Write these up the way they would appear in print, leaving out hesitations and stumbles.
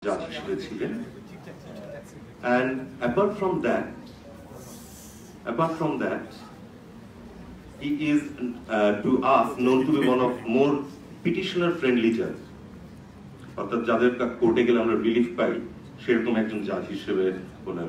judge হিসেবে ছিলেন। And apart from that, he is to us known to be one of more petitioner friendly judge. অর্থাৎ যাদের কোর্টে গেলে আমরা রিলিফ পাই সেরকম একজন জাজ হিসেবে ওনার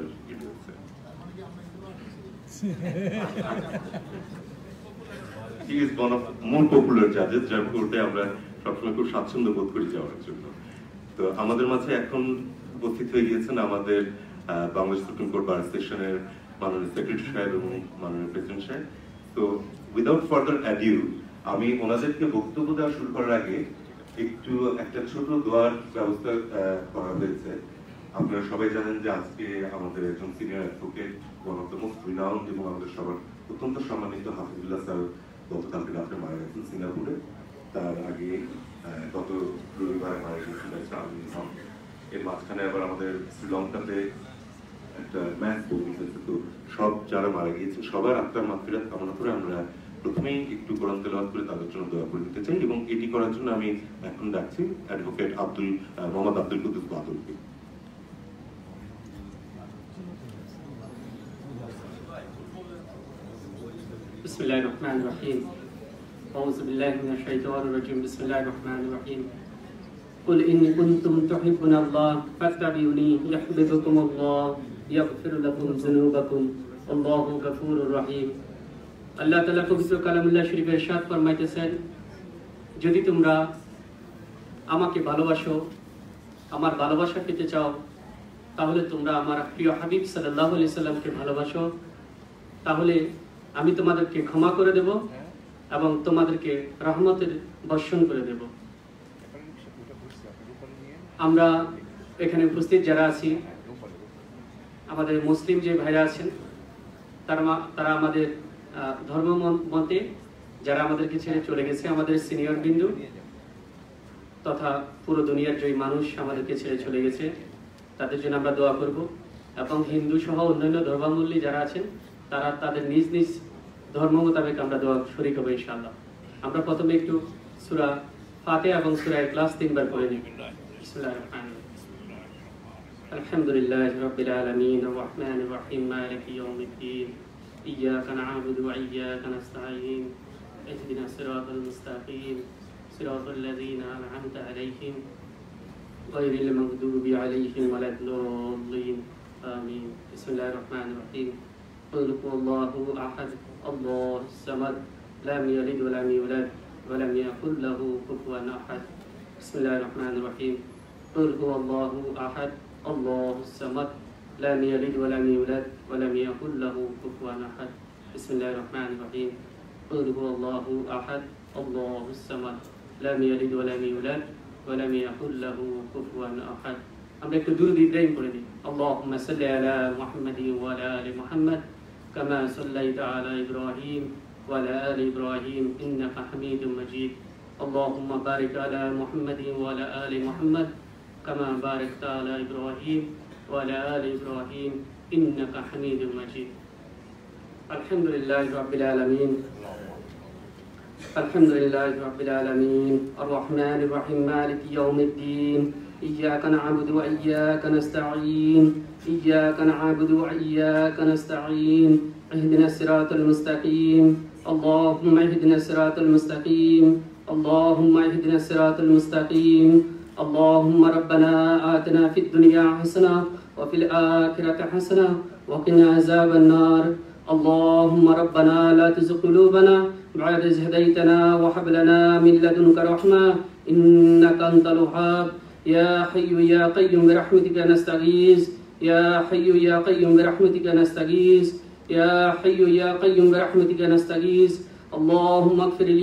he is one of more popular judges যার কোর্টে আমরা সবসময় খুব স্বাচ্ছন্দ্য বোধ করি যাওয়ার জন্য। তো আমাদের মাঝে এখন উপস্থিত হয়ে গিয়েছেন আমাদের বাংলাদেশ সুপ্রিম কোর্ট বার সেশনের মাননীয় সেক্রেটারি সাহেব এবং মাননীয় প্রেসিডেন্ট সাহেব। তো উইদাউট ফার্দার অ্যাডিউ আমি ওনাদেরকে বক্তব্য দেওয়া শুরু করার আগে একটা ছোট দোয়ার ব্যবস্থা করা হয়েছে। আপনারা সবাই জানেন যে আজকে আমাদের একজন senior advocate, one of the most renowned এবং আমাদের সবার অত্যন্ত সম্মানিত হাফিজুল্লাহ স্যার গতকালকে রাত্রে মারা গেছেন সিঙ্গাপুরে। তার আগে গত রবিবার মারা গেছেন। এর মাঝখানে আবার আমাদের শ্রীলঙ্কাতে একটা ম্যাচ হয়েছে। তো সব যারা মারা গিয়েছে সবার আত্মার মাগফিরাত কামনা করে আমরা প্রথমেই একটু কোরআন তেলাওয়াত করে তাদের জন্য দোয়া করে নিতে চাই এবং এটি করার জন্য আমি এখন ডাকছি অ্যাডভোকেট মোহাম্মদ আব্দুল কুদ্দুস বাদলকে। বিসমিল্লাহির রহমানির রহিম। আউযু বিল্লাহি মিনাশ শাইতানির রাজীম। বিসমিল্লাহির রহমানির রহিম। কুল ইন কুনতুম তুহিব্বুনাল্লাহ ফাত্তাবিউনি ইউহিব্বুকুমুল্লাহ ইয়াগফির লাকুম যুনুবাকুম আল্লাহু গফুরুর রহিম। আল্লাহ তাআলা পবিত্র কালামুল্লাহ শরীফে ইরশাদ ফরমাইতেছেন, যদি তোমরা আমাকে ভালোবাসো, আমার ভালোবাসা পেতে চাও, তাহলে তোমরা আমার প্রিয় হাবিব সাল্লাল্লাহু আলাইহি সাল্লামকে ভালোবাসো, তাহলে আমি তোমাদেরকে ক্ষমা করে দেব এবং তোমাদেরকে রহমতের বর্ষণ করে দেব। আমরা এখানে উপস্থিত যারা আছি, আমাদের মুসলিম যে ভাইরা আছেন তারা আমাদের ধর্ম মতে যারা আমাদেরকে ছেড়ে চলে গেছে, আমাদের সিনিয়র বিন্দু তথা পুরো দুনিয়ার যে মানুষ আমাদেরকে ছেড়ে চলে গেছে তাদের জন্য আমরা দোয়া করব এবং হিন্দু সহ অন্যান্য ধর্মাবলম্বী যারা আছেন তারা তাদের নিজ নিজ ধর্ম মোতাবেক আমরা দোয়া শরীক হবো ইনশাআল্লাহ। আমরা প্রথমে একটু সূরা ফাতিহা এবং সূরা ইখলাস তিনবার পড়ে নিই। বিসমিল্লাহির রহমানির রহিম। আলহামদুলিল্লাহি রাব্বিল আলামিন আর রহমানির রহিম মালিকি ইয়াউমিদ্দিন ইয়্যাকা না'বুদু ওয়া ইয়্যাকা নাস্তাঈন ইহদিনাস সিরাতাল মুস্তাকিম সিরাতাল লাযীনা আন'আমতা আলাইহিম গায়রিল মাগদুবি আলাইহিম ওয়ালাদ-দাল্লিন আমিন। বিসমিল্লাহির রহমানির রহিম। قل هو الله أحد الله الصمد لم يلد ولم يولد ولم يكن له كفوا أحد بسم الله الرحمن الرحيم قل هو الله أحد الله الصمد لم يلد ولم يولد ولم يكن له كفوا أحد بسم الله الرحمن الرحيم قل هو الله أحد الله الصمد لم يلد ولم يولد ولم يكن له كفوا أحد আমরা একটু দুরূদ ইব্রাহিম পড়ে দিই। আল্লাহুম্মা সাল্লি আলা মুহাম্মাদিন ওয়া আলা আলি মুহাম্মাদ কামা সাল্লাইতা আলা ইব্রাহিম ওয়া আলা আলি ইব্রাহিম ইন্নাকা হামিদুম মাজিদ। আল্লাহুম্মা বারিক আলা মুহাম্মাদিন ওয়া আলা আলি মুহাম্মাদ কামা বারাকতা আলা ইব্রাহিম ওয়া আলা আলি ইব্রাহিম ইন্নাকা হামিদুম মাজিদ। আলহামদুলিল্লাহি রাব্বিল আলামিন। আলহামদুলিল্লাহি রাব্বিল আলামিন আর রহমানির রহিম মালিকি ইয়াউমিদ্দিন إياك نعبد وإياك نستعين إياك نعبد وإياك نستعين اهدنا الصراط المستقيم اللهم اهدنا الصراط المستقيم اللهم اهدنا الصراط المستقيم اللهم ربنا آتنا في الدنيا حسنة وفي الآخرة حسنة وقنا عذاب النار اللهم ربنا لا تزغ قلوبنا بعد إذ هديتنا وهب لنا من لدنك رحمة إنك أنت الوهاب يا حي يا قيوم برحمتك نستغيث يا حي يا قيوم برحمتك نستغيث يا حي يا قيوم برحمتك نستغيث اللهم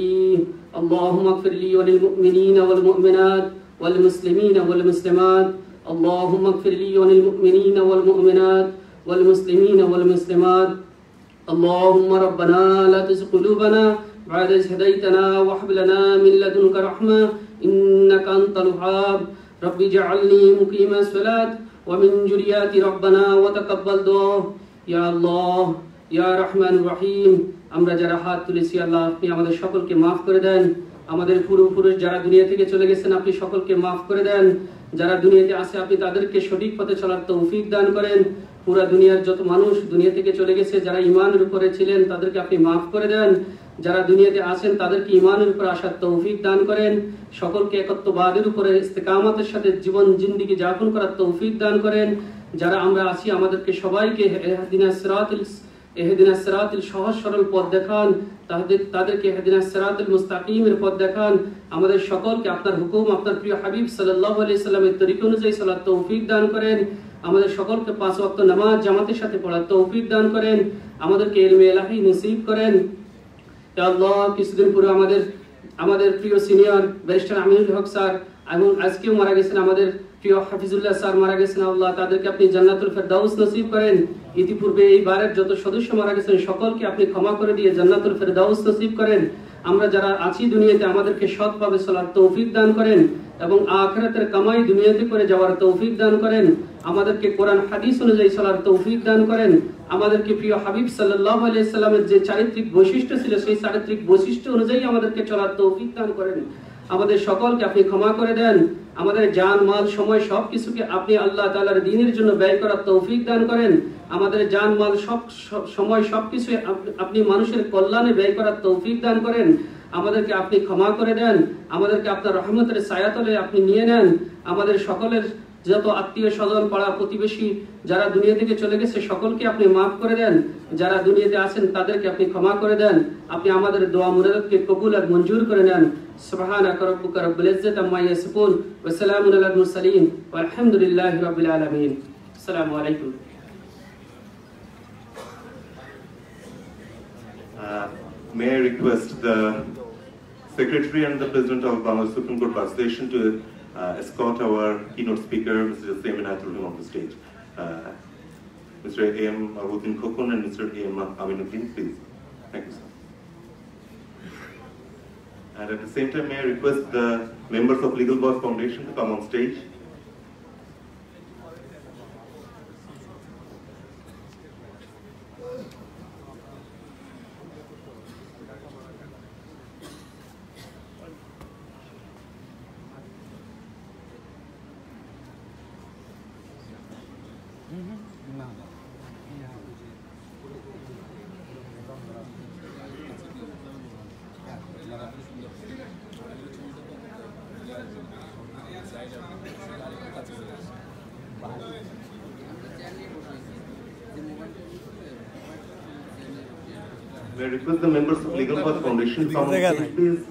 اغفر لي وللمؤمنين والمؤمنات والمسلمين والمسلمات اللهم اغفر لي وللمؤمنين والمؤمنات والمسلمين والمسلمات اللهم ربنا لا تزغ قلوبنا بعد إذ هديتنا وهب لنا من لدنك رحمة إنك أنت الوهاب رب اجعلني مقيم الصلاة ومن ذريتي ربنا وتقبل دعاء يا الله يا رحمن الرحيم। আমরা যারা হাত তুলেছি আল্লাহ আপনি আমাদের সকলকে মাফ করে দেন। আমাদের পূর্বপুরুষ যারা দুনিয়া থেকে চলে গেছেন আপনি সকলকে মাফ করে দেন। যারা দুনিয়াতে আছে আপনি তাদেরকে সঠিক পথে চলার তৌফিক দান করেন। পুরা দুনিয়ার যত মানুষ দুনিয়া থেকে চলে গেছে যারা ঈমানের উপরে ছিলেন তাদেরকে আপনি মাফ করে দেন। যারা দুনিয়াতে আছেন তাদেরকে ঈমানের উপর আসার তৌফিক দান করেন। সকলকে একত্ববাদের উপরে ইস্তেকামতের সাথে জীবন জিন্দেগি যাপন করার তৌফিক দান করেন। যারা আমরা আছি আমাদেরকে সবাইকে ইহদিনাস সিরাতিল সহজ সরল পথ দেখান, তাদেরকে ইহদিনাস সিরাতিল মুস্তাকিমের পথ দেখান। আমাদের সকলকে আপনার হুকুম, আপনার প্রিয় হাবিব সাল্লাল্লাহু আলাইহি সাল্লামের তরিকা অনুযায়ী চলার তৌফিক দান করেন। আমাদের সকলকে 5 ওয়াক্ত নামাজ জামাতের সাথে পড়ার তৌফিক দান করেন। আমাদেরকে ইলমে ইলাহি নসিব করেন। য়া আল্লাহ, কিছুদিন পূর্বে আমাদের প্রিয় senior barrister Aminul Haque sir এবং আজকেও মারা গেছেন আমাদের প্রিয় হাফিজুল্লাহ স্যার মারা গেছেন। আল্লাহ, তাদেরকে আপনি জান্নাতুল ফেরদাউস নসিব করেন। ইতিপূর্বে এই বারের যত সদস্য মারা গেছেন সকলকে আপনি ক্ষমা করে দিয়ে জান্নাতুল ফেরদাউস নসিব করেন। আমরা যারা আছি দুনিয়াতে আমাদেরকে সৎভাবে চলার তৌফিক দান করেন এবং আখিরাতের কামাই দুনিয়াতে করে যাওয়ার তৌফিক দান করেন। আমাদেরকে কোরআন হাদিস অনুযায়ী চলার তৌফিক দান করেন। আমাদেরকে প্রিয় হাবিব সাল্লাল্লাহু আলাইহি সাল্লামের যে চারিত্রিক বৈশিষ্ট্য ছিল সেই চারিত্রিক বৈশিষ্ট্য অনুযায়ী আমাদেরকে চলার তৌফিক দান করেন। আমাদের সকলকে আপনি ক্ষমা করে দেন। আমাদের জান মাল সময় সবকিছুকে আপনি আল্লাহ তাআলার দ্বীনের জন্য ব্যয় করার তৌফিক দান করেন। আমাদের জান মাল সব সময় সবকিছু আপনি মানুষের কল্যাণে ব্যয় করার তৌফিক দান করেন। আমাদেরকে আপনি ক্ষমা করে দেন। আমাদেরকে আপনার রহমতের ছায়াতলে আপনি নিয়ে নেন। আমাদের সকলের যত আত্মীয় স্বজন পাড়া প্রতিবেশী যারা দুনিয়া থেকে চলে গেছে সকলকে আপনি মাফ করে দেন। যারা দুনিয়াতে আছেন তাদেরকে আপনি ক্ষমা করে দেন। আপনি আমাদের দোয়া মুরাদকে কবুল আর মঞ্জুর করে নেন। সুবহানাকা রাব্বুকা রাব্বিল ইজ্জাতি আম্মা ইয়াসিফুন ওয়া সালামুন আলাল মুরসালিন ওয়া আলহামদুলিল্লাহি রাব্বিল আলামিন। আসসালামু আলাইকুম। May I request the Secretary and the President of Bangladesh Supreme Court Bar Station to escort our keynote speaker, Mr. Enayetur Rahim, on the stage. Mr. A.M. Abuddin Khokon and Mr. A.M. Aminuddin, please. Thank you, sir. And at the same time, may I request the members of Legal Boss Foundation to come on stage. May I request the members of Legal Boss Foundation to come on stage, please.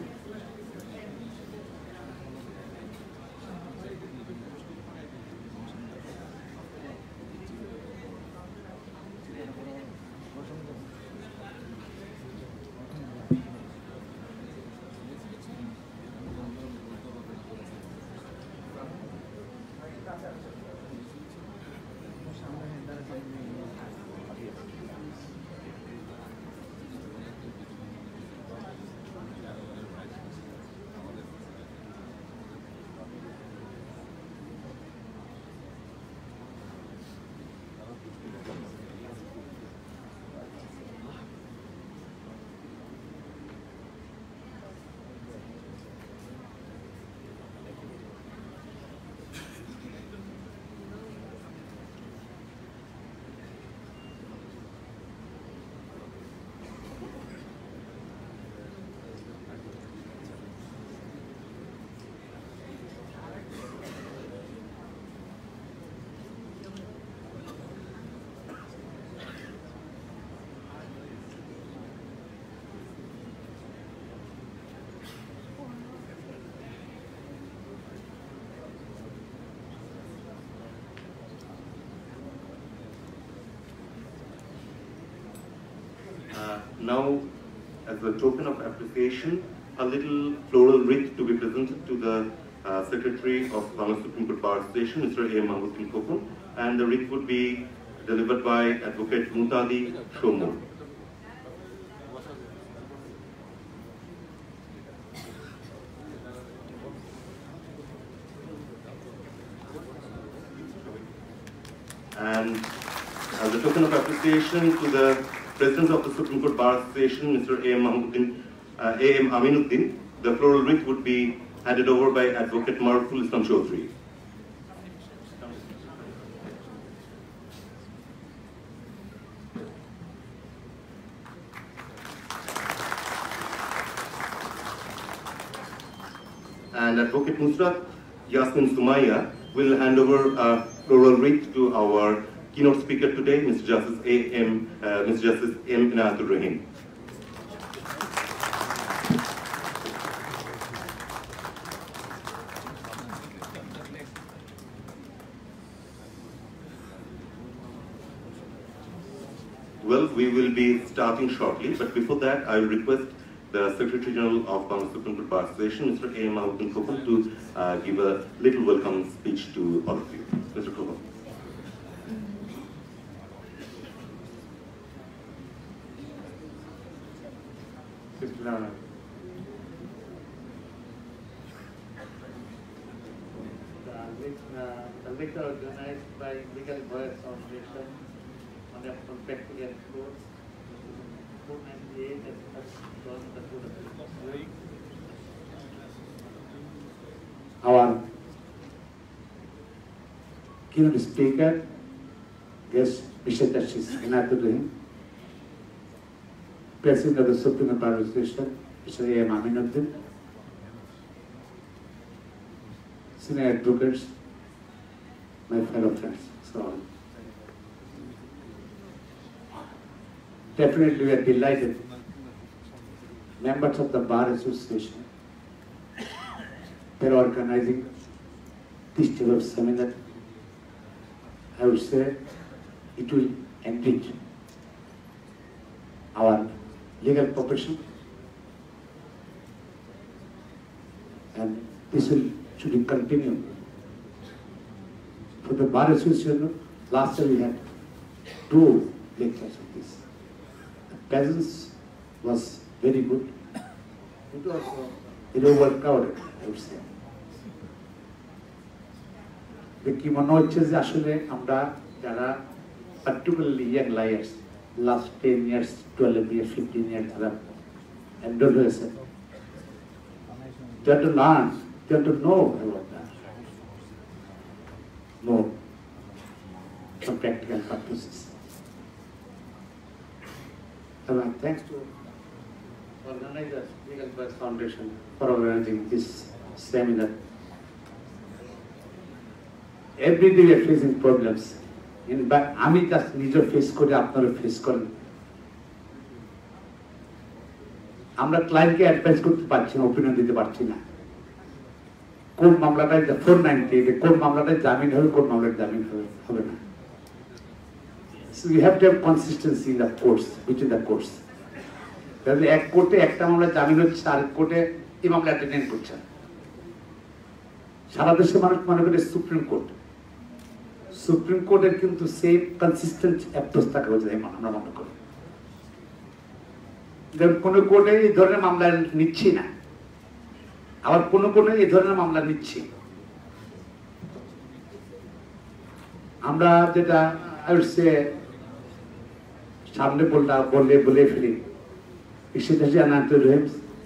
Now, as a token of appreciation, a little floral wreath to be presented to the Secretary of Bangladesh Supreme Court Bar Station, Mr. A.M. Abuddin Khokon, and the wreath would be delivered by Advocate Muntadi Shomur. And as a token of appreciation to the President of the Supreme Court Bar Station, Mr. A.M. Aminuddin, the floral wreath would be handed over by Advocate Maruful Islam Chaudhry. and Advocate Nusrat Yasmin Sumaya will hand over a floral wreath to our keynote speaker today, Mr. Justice M. Enayetur Rahim. Well, we will be starting shortly, but before that, I will request the Secretary General of Bangladesh Supreme Court Bar Association, Mr. A. Mahmoud Khopal, to give a little welcome speech to all of you. Mr. Khopal. The lecture organized by Legal Voice Foundation on the practical course 498 has done the good. Our keynote speaker, guest Mr. Justice Enayetur Rahim, President of the Supreme Court Bar Association, Mr. A. Mahmoud, senior advocates, my fellow friends. So, definitely we are delighted. Members of the Bar Association, they are organizing this type of seminar. I would say it will enrich our legal profession, and this should continue. For the Bar Association, last year we had 2 lectures of this. The presence was very good. It was overcrowded, I would say. কি মনে হচ্ছে যে আসলে আমরা যারা particularly young lawyers last 10 years, 12 years, 15 years যারা enrolled হয়েছে, they have to learn, they have to know about that. More for practical purposes. And thanks to organizers, Legal Voice Foundation, for organizing this seminar. Every day we are facing problems. In fact, আমি just নিজে face করি, আপনারা face করেন। আমরা ক্লায়েন্টকে advice করতে পারছি না, ওপিনিয়ন দিতে পারছি না। কোন মামলাটায় 498 কোন মামলাটায় জামিন হবে, কোন মামলায় জামিন হবে না। So we have to have consistency in the courts, between the courts. তাহলে এক কোর্টে একটা মামলায় জামিন হচ্ছে, আরেক কোর্টে এই মামলা অ্যাটেন্ড করছে। সারা দেশে মানুষ মনে করে সুপ্রিম কোর্টের কিন্তু সেম কনসিস্টেন্ট অ্যাপ্রোচ থাকা উচিত, আমরা মনে করি। কোন কোর্টে এই ধরনের মামলা নিচ্ছি না, আবার কোন কোর্টে এই ধরনের মামলা নিচ্ছি। আমরা যেটা সামনে বলে ফেলি, এনায়েতুর রহিম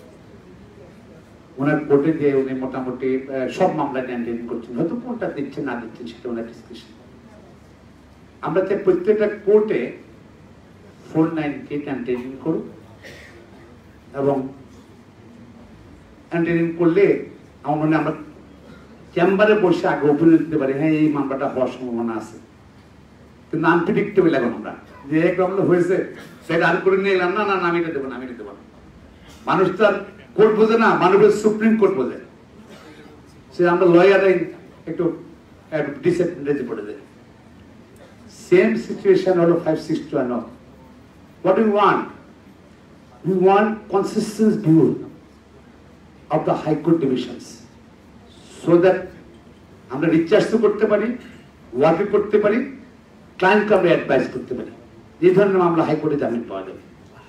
ওনার কোর্টে যে উনি মোটামুটি সব মামলা হ্যান্ডেল করছেন, হয়তো কোনটা দিচ্ছেন না দিচ্ছেন সেটা ওনার ডিসকাশন। আমরা চাই প্রত্যেকটা কোর্টে 498 হ্যান্ডেলিং করুন, এবং হ্যান্ডেলিং করলে আমার মনে আমরা চেম্বারে বসে আগে ওপিনিয়ন দিতে পারি, হ্যাঁ এই মামলাটা হওয়ার সম্ভাবনা আছে। কিন্তু আনপ্রেডিক্টেবল এখন আমরা যে এক মামলা হয়েছে সেটা আর করে নিয়ে এলাম, না না আমি এটা দেবো না, আমি এটা দেবো না। মানুষ তো আর কোর্ট বোঝে না, মানুষের সুপ্রিম কোর্ট বোঝে। সে আমরা লয়াররাই একটু ডিসঅ্যাডভান্টেজে পড়ে যায়। সেম সিচুয়েশন হলো 5621। What do we want? We want consistent view of the High Court divisions, so that আমরা রিচার্জ করতে পারি, ওয়ার্ক করতে পারি, ক্লায়েন্টকে আমরা অ্যাডভাইস করতে পারি। এই ধরনের মামলা হাইকোর্টে জামিন পাওয়া যাবে।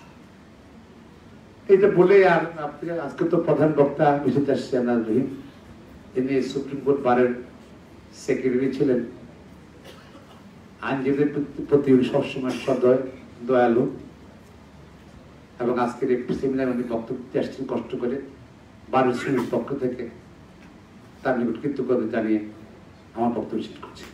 এটা বলে আর আজকে তো প্রধান বক্তা মিস্টার জাস্টিস এনায়েতুর রহিম, তিনি সুপ্রিম কোর্ট বারের সেক্রেটারি ছিলেন, আইনজীবীদের প্রতি সবসময় সদয় দয়ালু, এবং আজকের এই সেমিনার উনি বক্তব্য দিতে আসছেন কষ্ট করে। বার শ্রেণীর পক্ষ থেকে তার নিকট কৃতজ্ঞতা জানিয়ে আমার বক্তব্য শেষ করছি।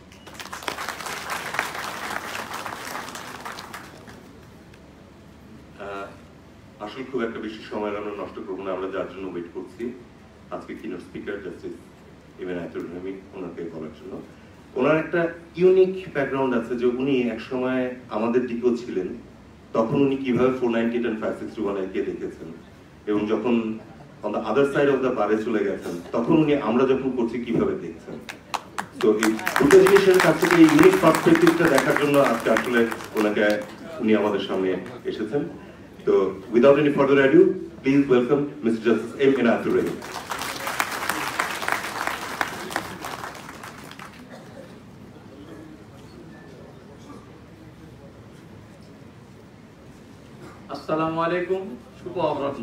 আসলে খুব একটা বেশি সময় আমরা নষ্ট করবো না, আমরা যার জন্য ওয়েট করছি। আজকে keynote speaker justice Enayetur Rahim ওনাকে বলার জন্য। ওনার একটা ইউনিক ব্যাকগ্রাউন্ড আছে যে উনি একসময় আমাদের দিকেও ছিলেন, তখন উনি কিভাবে 498 and 561 কে দেখেছেন, এবং যখন on the other side of the বারে চলে গেছেন তখন উনি আমরা যখন করছি কিভাবে দেখছেন। তো এই দুটো জিনিসের কাছ থেকে এই ইউনিক পার্সপেক্টিভটা দেখার জন্য আজকে আসলে উনি আমাদের সামনে এসেছেন। তো without any further adieu, please welcome mister justice Enayetur Rahim. আসসালামু আলাইকুম, শুভ অপরাহ্ন।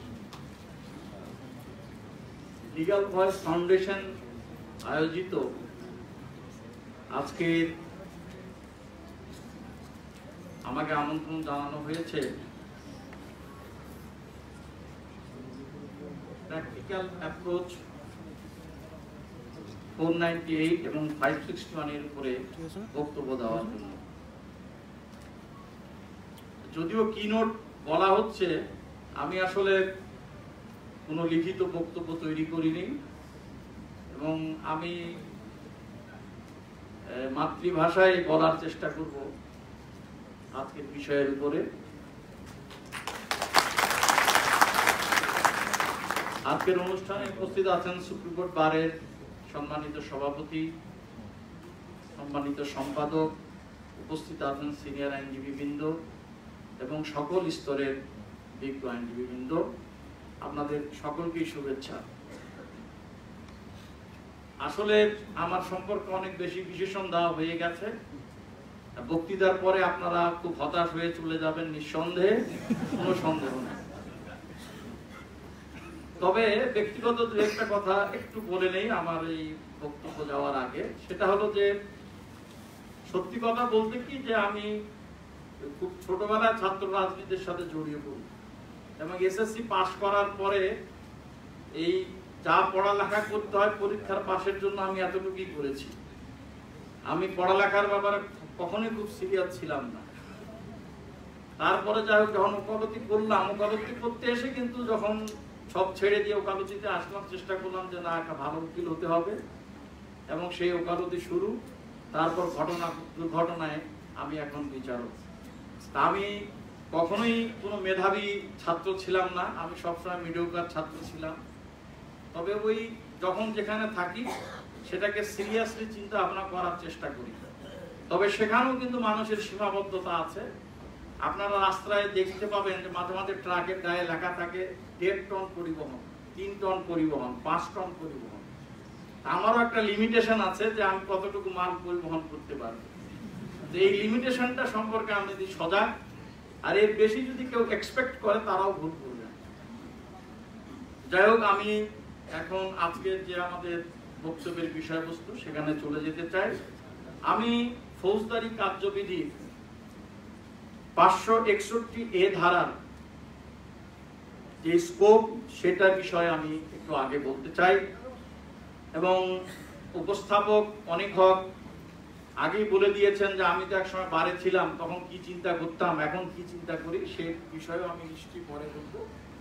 লিগ্যাল ভয়েস ফাউন্ডেশন আয়োজিত আজকের আমাকে আমন্ত্রণ জানানো হয়েছে প্র্যাকটিক্যাল অ্যাপ্রোচ 498 এবং 561 এর উপরে বক্তব্য দেওয়ার জন্য। যদিও কিনোট বলা হচ্ছে, আমি আসলে কোনো লিখিত বক্তব্য তৈরি করিনি এবং আমি মাতৃভাষায় বলার চেষ্টা করব আজকের বিষয়ের উপরে। আজকের অনুষ্ঠানে উপস্থিত আছেন সুপ্রিম কোর্ট বারের সম্মানিত সভাপতি, সম্মানিত সম্পাদক, উপস্থিত আছেন সিনিয়র আইনজীবীবৃন্দ এবং সকল স্তরের বিজ্ঞ আইনজীবীবৃন্দ। আপনাদের সকলকেই শুভেচ্ছা। আসলে আমার সম্পর্কে অনেক বেশি বিশেষণ দেওয়া হয়ে গেছে। বক্তৃতার পরে আপনারা খুব হতাশ হয়ে চলে যাবেন নিঃসন্দেহে, কোনো সন্দেহ নেই। তবে ব্যক্তিগত দু একটা কথা একটু বলে নেই আমার এই বক্তব্য যাওয়ার আগে। সেটা হলো যে সত্যি কথা বলতে কি, যে আমি খুব ছোটবেলায় ছাত্র রাজনীতির সাথে জড়িয়ে পড়ি এবং এসএসসি পাস করার পরে এই যা পড়ালেখা করতে হয় পরীক্ষার পাশের জন্য আমি এতটুকুই করেছি। আমি পড়ালেখার ব্যাপারে কখনোই খুব সিরিয়াস ছিলাম না। তারপরে যাই হোক, যখন ওকালতি করলাম, ওকালতি করতে এসে কিন্তু যখন সব ছেড়ে দিয়ে ওকালতিতে আসলাম, চেষ্টা করলাম যে না, একটা ভালো উকিল হতে হবে এবং সেই ওকালতি শুরু। তারপর দুর্ঘটনায় আমি এখন বিচারক। আমি কখনোই কোনো মেধাবী ছাত্র ছিলাম না, আমি সবসময় মিডিওক্লাস ছাত্র ছিলাম। তবে ওই যখন যেখানে থাকি সেটাকে সিরিয়াসলি চিন্তা ভাবনা করার চেষ্টা করি। তবে সেখানেও কিন্তু মানুষের সীমাবদ্ধতা আছে। আপনারা রাস্তায় দেখতে পাবেন যে মাঝে মাঝে ট্রাকের গায়ে লেখা থাকে 1.5 টন পরিবহন, 3 টন পরিবহন, 5 টন পরিবহন। আমারও একটা লিমিটেশন আছে যে আমি কতটুকু মাল পরিবহন করতে পারবো। এই লিমিটেশনটা সম্পর্কে আমি যদি সজাগ, আর এর বেশি যদি কেউ এক্সপেক্ট করে তারাও ভুল করবে। যাই হোক, আমি এখন আজকের যে আমাদের বক্তব্যের বিষয়বস্তু সেখানে চলে যেতে চাই। আমি ফৌজদারি কার্যবিধি 561A ধারার যে স্কোপ সেটার বিষয়ে আমি একটু আগে বলতে চাই। এবং উপস্থাপক অনেক হক আগেই বলে দিয়েছেন যে আমি তো একসময় বারে ছিলাম, তখন কি চিন্তা করতাম, এখন কি চিন্তা করি, সে বিষয়েও আমি নিশ্চয়ই পরে বলবো।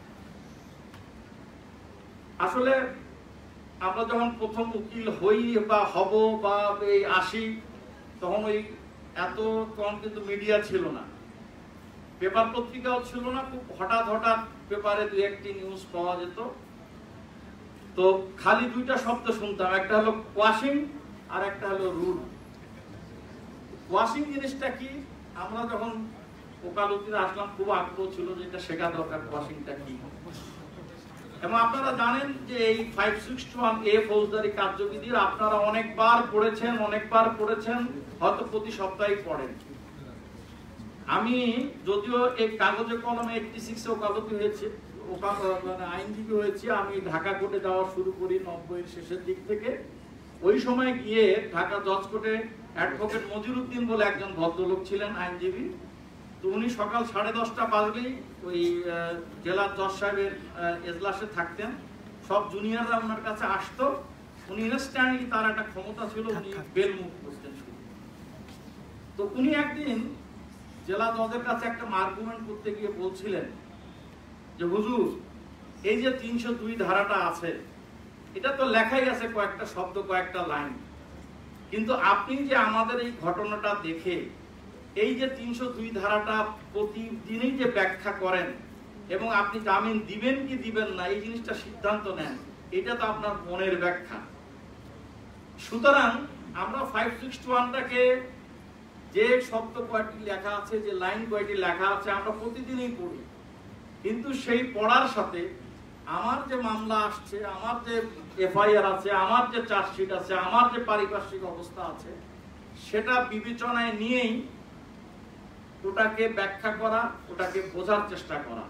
আসলে আমরা যখন প্রথম উকিল হই বা হব বা আসি, তখন ওই তখন কিন্তু মিডিয়া ছিল না, পেপার পত্রিকাও ছিল না। খুব হঠাৎ হঠাৎ পেপারে 2-1টি নিউজ পাওয়া যেত। তো খালি দুইটা শব্দ শুনতাম, একটা হলো কোয়াশিং আর একটা হলো রুল। ওয়াশিং জিনিসটা কি, আমরা যখন ওকালতিতে আসলাম খুব আগ্রহ ছিল যে এটা শেখা দরকার, ওয়াশিংটা কি। এবং আপনারা জানেন যে এই 561A ফৌজদারি কার্যবিধির আপনারা অনেকবার পড়েছেন, হয়তো প্রতি সপ্তাহে পড়েন। আমি যদিও এই কাগজে কলমে 86 ওকালতি হয়েছে, মানে আইনজীবী হয়েছি। আমি ঢাকা কোর্টে যাওয়া শুরু করি 90-এর শেষের দিক থেকে। ওই সময় গিয়ে ঢাকা জজ কোর্টে অ্যাডভোকেট মজিরুদ্দিন বলে একজন ভদ্রলোক ছিলেন আইনজীবী। তো উনি সকাল 10:30 বাজলেই ওই জেলা জজ সাহেবের এজলাসে থাকতেন। সব জুনিয়ররা ওনার কাছে আসতো। উনি ইনস্ট্যান্টলি, তার একটা ক্ষমতা ছিল, উনি বেল মুভ করতেন। তো উনি একদিন জেলা জজের কাছে একটা আর্গুমেন্ট করতে গিয়ে বলছিলেন যে হুজুর, এই যে 302 ধারাটা আছে, এটা তো লেখাই আছে কয়েকটা শব্দ, কয়েকটা লাইন, কিন্তু আপনি যে আমাদের এই ঘটনাটা দেখে এই যে 302 ধারাটা প্রতিদিনই যে ব্যাখ্যা করেন এবং আপনি জামিন দিবেন কি দিবেন না এই জিনিসটা সিদ্ধান্ত নেন, এটা তো আপনার মনের ব্যাখ্যা। সুতরাং আমরা 561টাকে যে শব্দ কয়টি লেখা আছে, যে লাইন কয়টি লেখা আছে আমরা প্রতিদিনই পড়ি, কিন্তু সেই পড়ার সাথে আমার যে মামলা আসছে, আমার যে এফআইআর আছে, আমার যে চার্জশিট আছে, আমার যে পারিপার্শ্বিক অবস্থা আছে, সেটা বিবেচনায় নিয়েই ওটাকে ব্যাখ্যা করা, ওটাকে বোঝার চেষ্টা করা।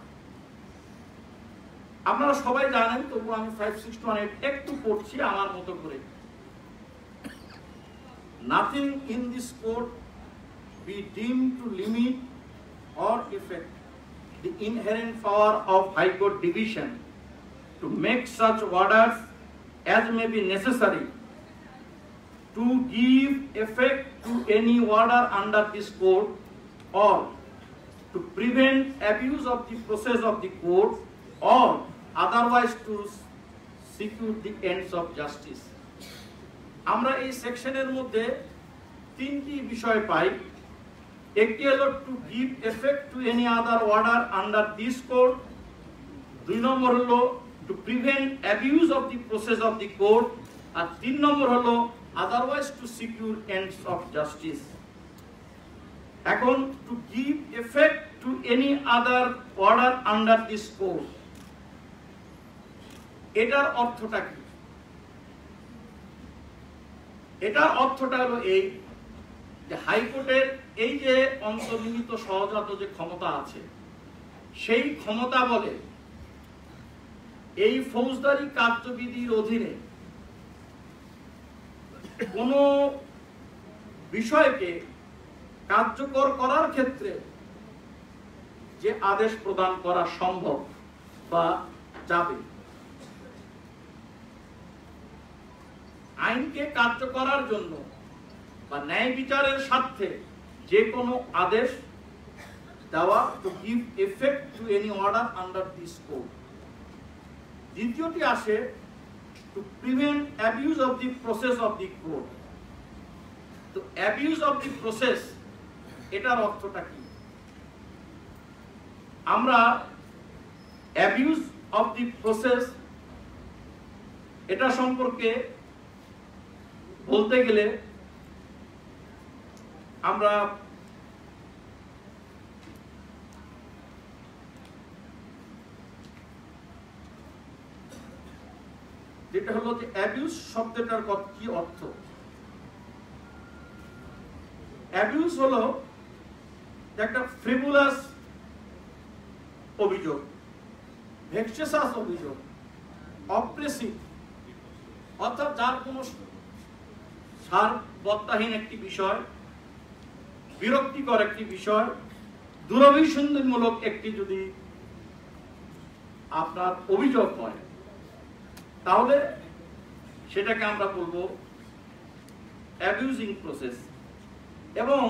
আপনারা সবাই জানেন, তবু আমি 561 একটু পড়ছি আমার মতো করে। Nothing in this code be deemed to limit or affect the inherent power of High Court division to make such orders as may be necessary to give effect to any order under this code or to prevent abuse of the process of the court or otherwise to secure the ends of justice. আমরা এই সেকশনের মধ্যে তিনটি বিষয় পাই। একটি হলো to give effect to any other order under this code, দুই নম্বর হলো to prevent abuse of the process of the court, আর তিন নম্বর হলো otherwise to secure ends of justice. এখন to give effect to any other order under this code, এটার অর্থটা কি? এটার অর্থটা হলো এই যে হাইকোর্টের এই যে অন্তর্নিহিত সহজাত যে ক্ষমতা আছে, সেই ক্ষমতা বলে এই ফৌজদারি কার্যবিধির অধীনে কোন বিষয়কে কার্যকর করার ক্ষেত্রে যে আদেশ প্রদান করা সম্ভব বা যাবে, আইনকে কার্য করার জন্য বা ন্যায় বিচারের স্বার্থে যে কোনো আদেশ দেওয়া, to give effect to any order under this code. দ্বিতীয়টি আসে to prevent abuse of the process of the code. তো অ্যাবিউজ অফ দি প্রসেস, এটার অর্থটা কি? আমরা অ্যাবিউজ অফ দি প্রসেস এটা সম্পর্কে বলতে গেলে আমরা যেটা হলো যে অ্যাবিউজ শব্দটার কি অর্থ? অ্যাবিউজ হলো একটা ফ্রিভুলাস অভিযোগ, ভেক্সেসাস অভিযোগ, অপ্রেসিভ, অর্থাৎ যার কোনো সারবত্তাহীন একটি বিষয়, বিরক্তিকর একটি বিষয়, দুরভিসন্ধিমূলক একটি যদি আপনার অভিযোগ হয়, তাহলে সেটাকে আমরা বলবো অ্যাবিউজিং প্রসেস। এবং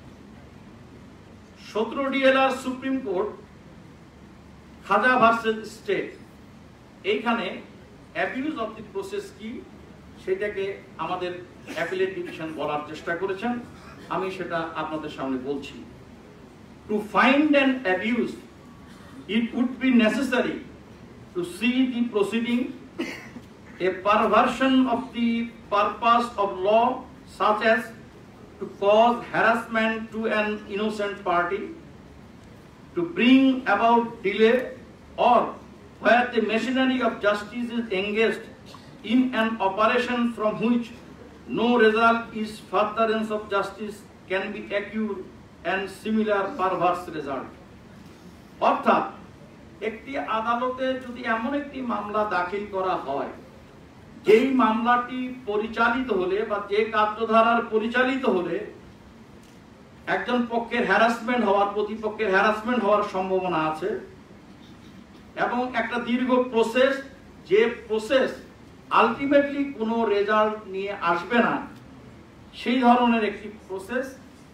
17 DLR supreme court Khaja versus state, এইখানে অ্যাবিউজ অফ দি প্রসেস কি সেটাকে আমাদের অ্যাপিলেট ডিভিশন বলার চেষ্টা করেছেন, আমি সেটা আপনাদের সামনে বলছি। To find an abuse it would be necessary to see the proceeding a perversion of the purpose of law, such as to cause harassment to an innocent party, to bring about delay, or where the machinery of justice is engaged in an operation from which no result is furtherance of justice can be acquired, and similar perverse result. অর্থাৎ একটি আদালতে যদি এমন একটি মামলা দাখিল করা হয়, যেই মামলাটি পরিচালিত হলে বা যে কার্যধারার পরিচালিত হলে একজন পক্ষের হ্যারাসমেন্ট হওয়ার, প্রতিপক্ষের হ্যারাসমেন্ট হওয়ার সম্ভাবনা আছে, এবং একটা দীর্ঘ প্রসেস, যে প্রসেস আলটিমেটলি কোনো রেজাল্ট নিয়ে আসবে না, সেই ধরনের একটি প্রসেস,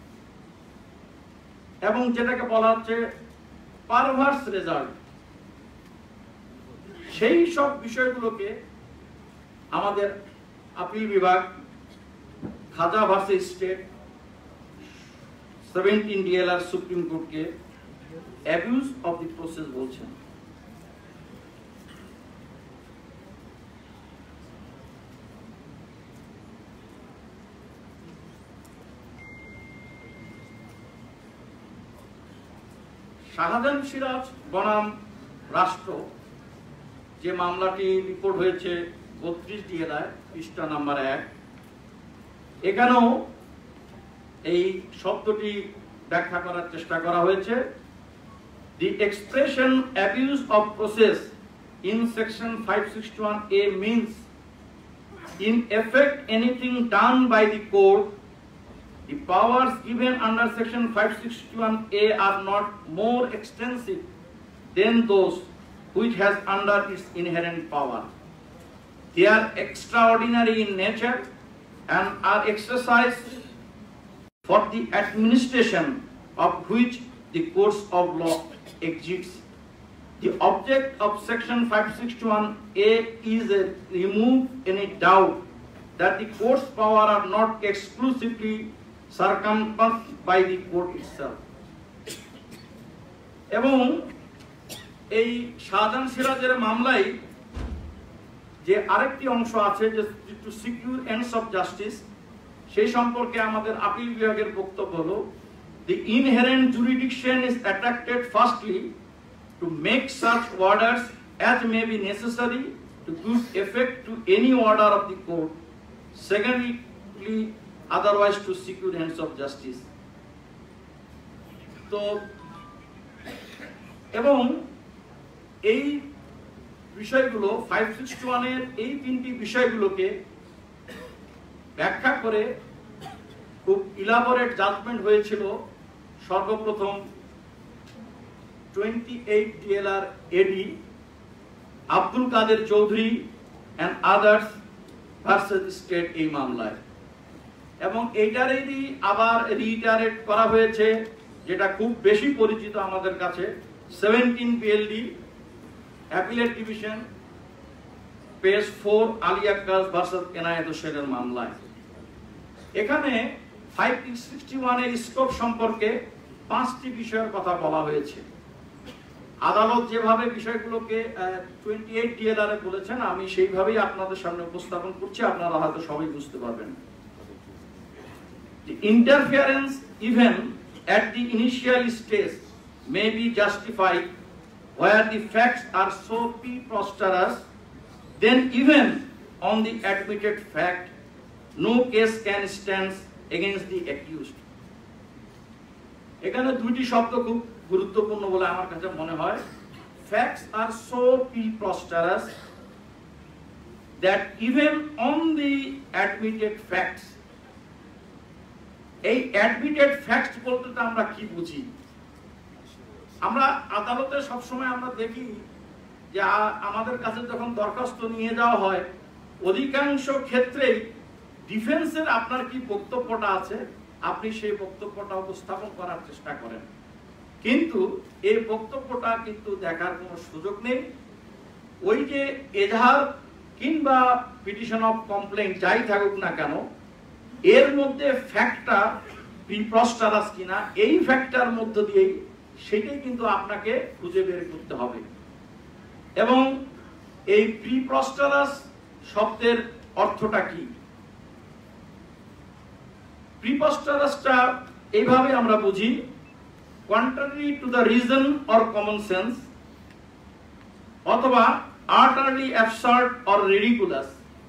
এবং যেটাকে বলা হচ্ছে পারভার্স রেজাল্ট, সেই সব বিষয়গুলোকে আমাদের আপিল বিভাগ Khaja versus state 17 DLR supreme কোর্টকে অ্যাবিউজ অফ দি প্রসেস বলছেন। শাহজাহান সিরাজ বনাম রাষ্ট্র যে মামলাটি রিপোর্ট হয়েছে 32 ডিএলআর পৃষ্ঠা নাম্বার 1, এখানেও এই শব্দটি ব্যাখ্যা করার চেষ্টা করা হয়েছে। The expression abuse of process in section 561A means in effect anything done by the court. The powers given under section 561A are not more extensive than those which has under its inherent power. They are extraordinary in nature and are exercised for the administration of which the courts of law exists. The object of section 561A is to remove any doubt that the court's power are not exclusively circumscribed by the court itself. এবং এই শাহজাহান সিরাজের মামলায় যে আরেকটি অংশ আছে যে to secure ends of justice, সেই সম্পর্কে আমাদের আপিল বিভাগের বক্তব্য হলো the inherent jurisdiction is attracted firstly to make such orders as may be necessary to give effect to any order of the court, secondly otherwise to secure ends of justice. তো এবং এই বিষয়গুলো 561 এর এই তিনটি বিষয়গুলোকে ব্যাখ্যা করে খুব ইলাবোরেট জাজমেন্ট হয়েছিল সর্বপ্রথম 28 DLR AD Abdul Kader Chowdhury and others versus state এই মামলায়, এবং এইটারই আবার রিইটারেট করা হয়েছে যেটা খুব বেশি পরিচিত আমাদের কাছে 17 PLD appellate division page 4 Ali Akkas versus Enayetur রহিমের মামলায়। এখানে 561 এর স্কোপ সম্পর্কে 5টি বিষয়ের কথা বলা হয়েছে। আদালত যেভাবে বিষয়গুলোকে 28 ডিএলআর এ বলেছেন আমি সেইভাবেই আপনাদের সামনে উপস্থাপন করছি, আপনারা হয়তো সবাই বুঝতে পারবেন। The interference even at the initial stage may be justified where the facts are so preposterous, then even on the admitted fact no case can stand against the accused. এখানে দুটি শব্দ খুব গুরুত্বপূর্ণ বলে আমার কাছে মনে হয়। Facts are so preposterous that even on the admitted facts, এই admitted facts বলতে আমরা কি বুঝি? আমরা আদালতে সবসময় আমরা দেখি যে আমাদের কাছে যখন দরখাস্ত নিয়ে যাওয়া হয় অধিকাংশ ক্ষেত্রেই ডিফেন্সের আপনার কি বক্তব্যটা আছে আপনি সেই বক্তব্যটা উপস্থাপন করার চেষ্টা করেন, কিন্তু এই বক্তব্যটা কিন্তু দেখার কোনো সুযোগ নেই। ওই যে এজাহার কিংবা পিটিশন অফ কমপ্লেইন্ট যাই থাকুক না কেন এর মধ্যে ফ্যাক্টটা প্রিপস্টারাস কিনা এই ফ্যাক্টর মধ্য দিয়েই সেটাই কিন্তু আপনাকে খুঁজে বের করতে হবে। এবং এই প্রিপস্টারাস শব্দের অর্থটা কি? প্রিপস্টারাসটা এইভাবে আমরা বুঝি contrary to the reason or common sense অথবা utterly absurd or ridiculous,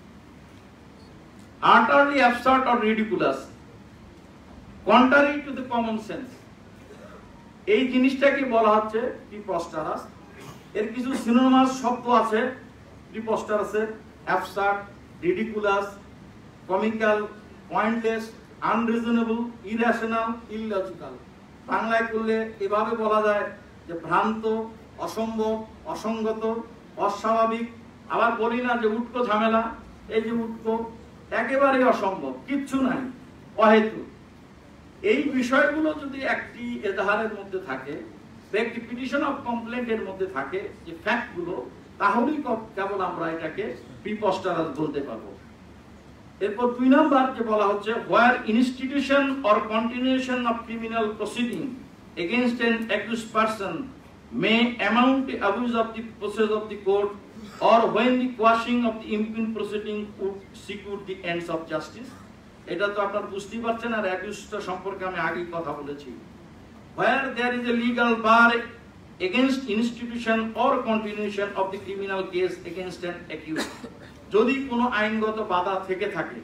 utterly absurd or ridiculous, contrary to the common sense, এই জিনিসটাকে বলা হচ্ছে প্রিপস্টারাস। এর কিছু সিনোনিমাস শব্দ আছে প্রিপস্টারাসের: absurd, ridiculous, comical, pointless, unreasonable, irrational, illogical। বাংলায় করলে এভাবে বলা যায় যে ভ্রান্ত, অসম্ভব, অসঙ্গত, অস্বাভাবিক। আবার বলি না যে উটকো ঝামেলা, এই যে উটকো একেবারেই অসম্ভব, কিচ্ছু নাই, অহেতুক। এই বিষয়গুলো যদি একটি এজাহারের মধ্যে থাকে বা একটি পিটিশন অফ কমপ্লেন্টের মধ্যে থাকে যে ফ্যাক্টগুলো, তাহলেই কেবল আমরা এটাকে প্রিপস্টারাস বলতে পারবো। এরপর 2 নাম্বার যে বলা হচ্ছে, where institution or continuation of criminal proceeding against an accused person may amount to abuse of the process of the court, or when the quashing of the impugned proceeding would secure the ends of justice. এটা তো আপনারা বুঝতেই পারছেন, আর accused সম্পর্কে আমি আগেই কথা বলেছি। where there is a legal bar against institution or continuation of the criminal case against an accused, যদি কোনো আইনগত বাধা থেকে থাকে।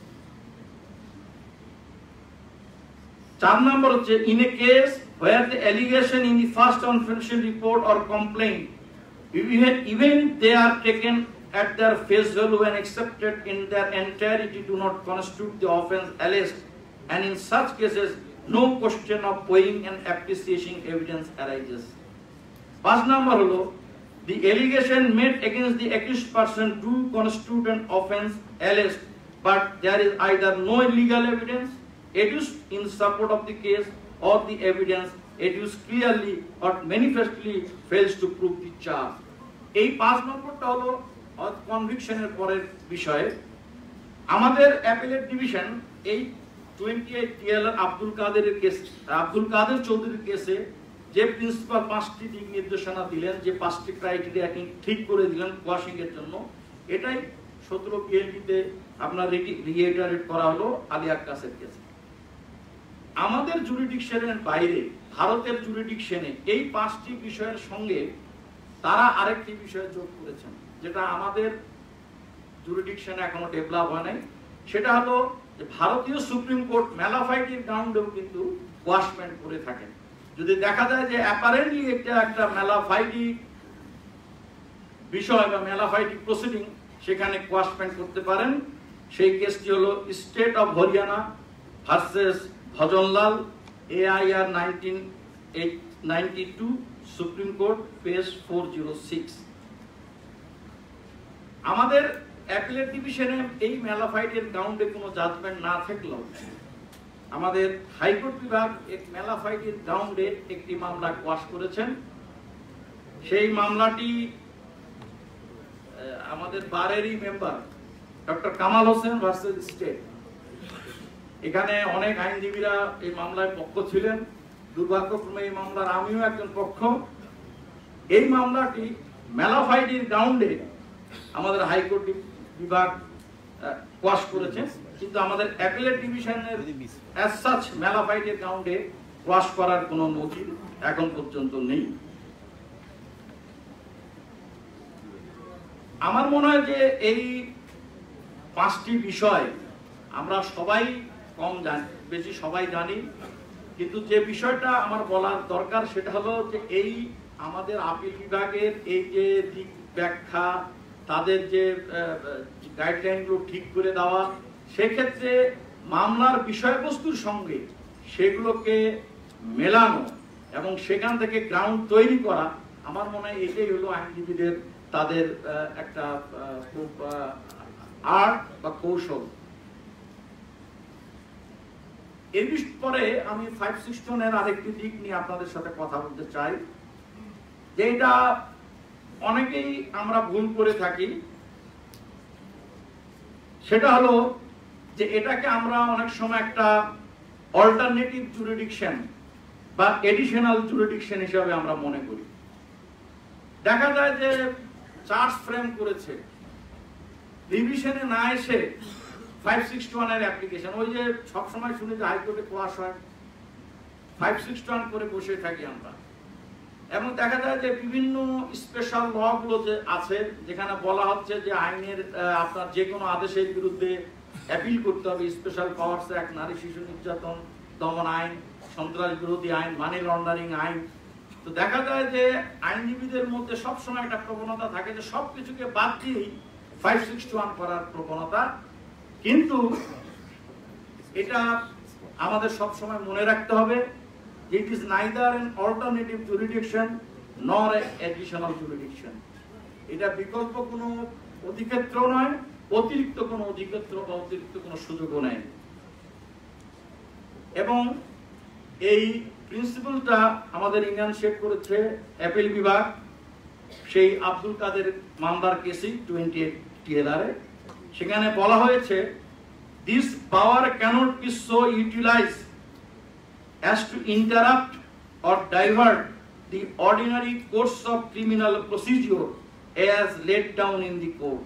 4 নম্বর হচ্ছে, in a case where the allegation in the first offense report or complaint, even if they are taken at their face value and accepted in their entirety, do not constitute the offense alleged, and in such cases no question of weighing and appreciating evidence arises. 5 number holo, the allegation made against the accused person do constitute an offense alleged, but there is either no legal evidence adduced in support of the case, or the evidence adduced clearly or manifestly fails to prove the charge. এই 5 নম্বরটা হলো কনভিকশনের পরের বিষয়ে। আমাদের appellate division এই 28 TL Abdul কাদের চৌধুরীর কেসে যে প্রিন্সিপাল 5টি দিক নির্দেশনা দিলেন, যে 5টি ক্রাইটেরিয়া ঠিক করে দিলেন কোয়াশিং এর জন্য, এটাই 17 বিএলটিতে আপনার রিইটারেট করা হলো আলী আক্কাসের কেসে। আমাদের জুরিডিকশনের বাইরে ভারতের জুরিডিকশনে এই 5টি বিষয়ের সঙ্গে তারা আরেকটি বিষয় যোগ করেছেন, যেটা আমাদের জুরিডিকশনে এখনো ডেভেলপ হয় নাই। সেটা হলো যে ভারতীয় সুপ্রিম কোর্ট ম্যালাফাইটির গ্রাউন্ডেও কিন্তু কোয়াশমেন্ট করে থাকেন। যদি দেখা যায় যে অ্যাপারেন্টলি এটা একটা ম্যালাফাইটি বিষয় বা ম্যালাফাইটি প্রসিডিং, সেখানে কোয়াশমেন্ট করতে পারেন। সেই কেসটি হলো state of Haryana versus Bhajanlal, AIR 1992, supreme court, page 406। আমাদের অ্যাপিলেট ডিভিশনে এই ম্যালাফাইটের গ্রাউন্ডে কোনো জাজমেন্ট না থাকলেও আমাদের হাইকোর্ট বিভাগ এক ম্যালাফাইটের গ্রাউন্ডে একটি মামলা কোয়াশ করেছেন। সেই মামলাটি আমাদের বারেরই member doctor Kamal Hossain versus state. এখানে অনেক আইনজীবীরা এই মামলায় পক্ষ ছিলেন। দুর্ভাগ্যক্রমে এই মামলার আমিও একজন পক্ষ। এই মামলাটি ম্যালাফাইটির গ্রাউন্ডে আমাদের হাইকোর্ট বিভাগ কোয়াশ করেছে, কিন্তু আমাদের অ্যাপিলেট ডিভিশনের অ্যাজ সাচ ম্যালাফাইটির গ্রাউন্ডে কোয়াশ করার কোনো নজির এখন পর্যন্ত নেই। আমার মনে হয় যে এই 5টি বিষয় আমরা সবাই কম জানি, বেশি সবাই জানি, কিন্তু যে বিষয়টা আমার বলার দরকার সেটা হলো যে এই আমাদের আপিল বিভাগের এই যে দিক ব্যাখ্যা, তাদের যে গাইডলাইনগুলো ঠিক করে দেওয়া, সেক্ষেত্রে মামলার বিষয়বস্তুর সঙ্গে সেগুলোকে মেলানো এবং সেখান থেকে গ্রাউন্ড তৈরি করা, আমার মনে হয় এটাই হলো আইনজীবীদের তাদের একটা খুব আর্ট বা কৌশল। এর পরে আমি 561 এর আরেকটি দিক নিয়ে আপনাদের সাথে কথা বলতে চাই, যে এটা অনেকেই আমরা ভুল করে থাকি। সেটা হলো যে এটাকে আমরা অনেক সময় একটা অল্টারনেটিভ জুরিডিকশন বা এডিশনাল জুরিডিকশন হিসাবে আমরা মনে করি। দেখা যায় যে চার্জ ফ্রেম করেছে, রিভিশনে না এসে 561 এর অ্যাপ্লিকেশন, ওই যে সবসময় শুনি যে হাইকোর্টে কোয়াশ হয়, 561 করে বসে থাকি আমরা। এবং দেখা যায় যে বিভিন্ন স্পেশাল ল গুলো যে আছে, যেখানে বলা হচ্ছে যে আইনের আপনার যে কোনো আদেশের বিরুদ্ধে অ্যাপিল করতে হবে, স্পেশাল পাওয়ার্স অ্যাক্ট, নারী শিশু নির্যাতন দমন আইন, সন্ত্রাস বিরোধী আইন, মানি লন্ডারিং আইন। তো দেখা যায় যে আইনজীবীদের মধ্যে সবসময় একটা প্রবণতা থাকে যে সবকিছুকে বাদ দিয়েই 561 করার প্রবণতা। কিন্তু এটা আমাদের সবসময় মনে রাখতে হবে যে it is neither an alternative jurisdiction nor additional jurisdiction. এটা বিকল্প কোনো অধিক্ষেত্র নয়, অতিরিক্ত কোনো অধিক্ষেত্র বা অতিরিক্ত কোনো সুযোগও নেই। এবং এই প্রিন্সিপালটা আমাদের ইনশিয়েট করেছে অ্যাপিল বিভাগ, সেই আব্দুল কাদের মামলার কেসি 28 TLR এ সেখানে বলা হয়েছে this power cannot be so utilise as to interrupt or divert the ordinary course of criminal procedure as laid down in the code.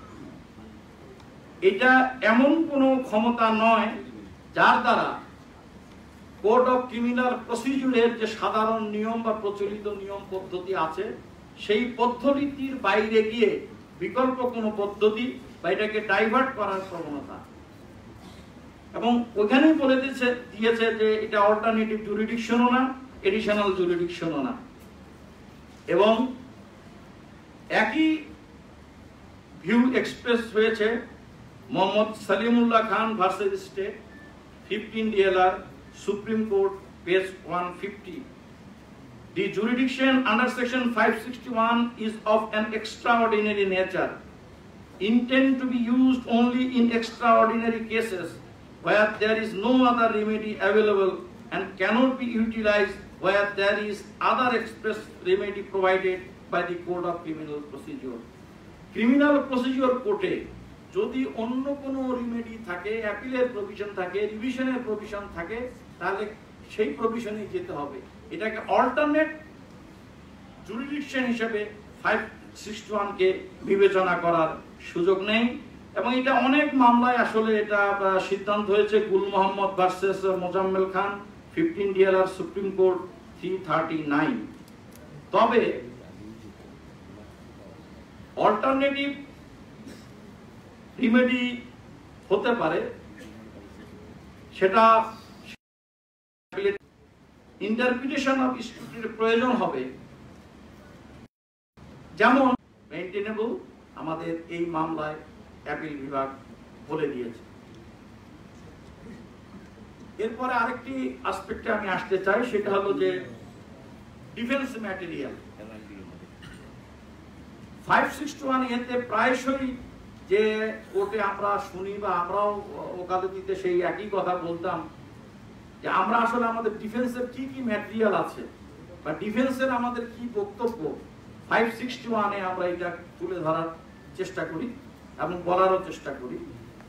এটা এমন কোনো ক্ষমতা নয় যার দ্বারা কোড অফ ক্রিমিনাল প্রসিডিউরের যে সাধারণ নিয়ম বা প্রচলিত নিয়ম পদ্ধতি আছে সেই পদ্ধতির বাইরে গিয়ে বিকল্প কোনো পদ্ধতি বা এটাকে ডাইভার্ট করার প্রবণতা। এবং ওইখানেই বলে দিয়েছে যে এটা অল্টারনেটিভ জুরিডিকশনও না, এডিশনাল জুরিডিকশনও না। এবং একই ভিউ এক্সপ্রেস হয়েছে Mohammad Salimullah Khan versus state 15 DLR Supreme Court page 150. The jurisdiction under section 561 is of an extraordinary nature, intended to be used only in extraordinary cases where there is no other remedy available and cannot be utilized where there is other express remedy provided by the Code of Criminal Procedure. Criminal Procedure Court যদি অন্য কোনো remedy থাকে, অ্যাপিলের provision থাকে, রিভিশনের provision থাকে, তাহলে সেই প্রভিশনে যেতে হবে। এটাকে অল্টারনেট জুরিডিকশন হিসেবে 561 কে বিবেচনা করার সুযোগ নেই। এবং এটা অনেক মামলায় আসলে এটা সিদ্ধান্ত হয়েছে। Gul Mohammad versus Mozammel Khan 15 DLR supreme court 339। তবে অল্টারনেটিভ রিমেডি হতে পারে, সেটা ইন্টারপ্রিটেশন অফ স্ট্যাটিউটের প্রয়োজন হবে। যেমন মেইনটেনেবল আমাদের এই মামলায় অ্যাপিল বিভাগ বলে দিয়েছে। এরপরে আরেকটি অ্যাসপেক্টে আমি আসতে চাই, সেটা হলো যে ডিফেন্স ম্যাটেরিয়াল 561 এতে প্রায়শই যে কোর্টে আমরা শুনি বা আমরাও ওকালতিতে সেই একই কথা বলতাম যে আমরা আসলে আমাদের ডিফেন্সের কি কি ম্যাটেরিয়াল আছে বা ডিফেন্সের আমাদের কি বক্তব্য 561 এ আমরা এটা তুলে ধরার চেষ্টা করি এবং বলারও চেষ্টা করি।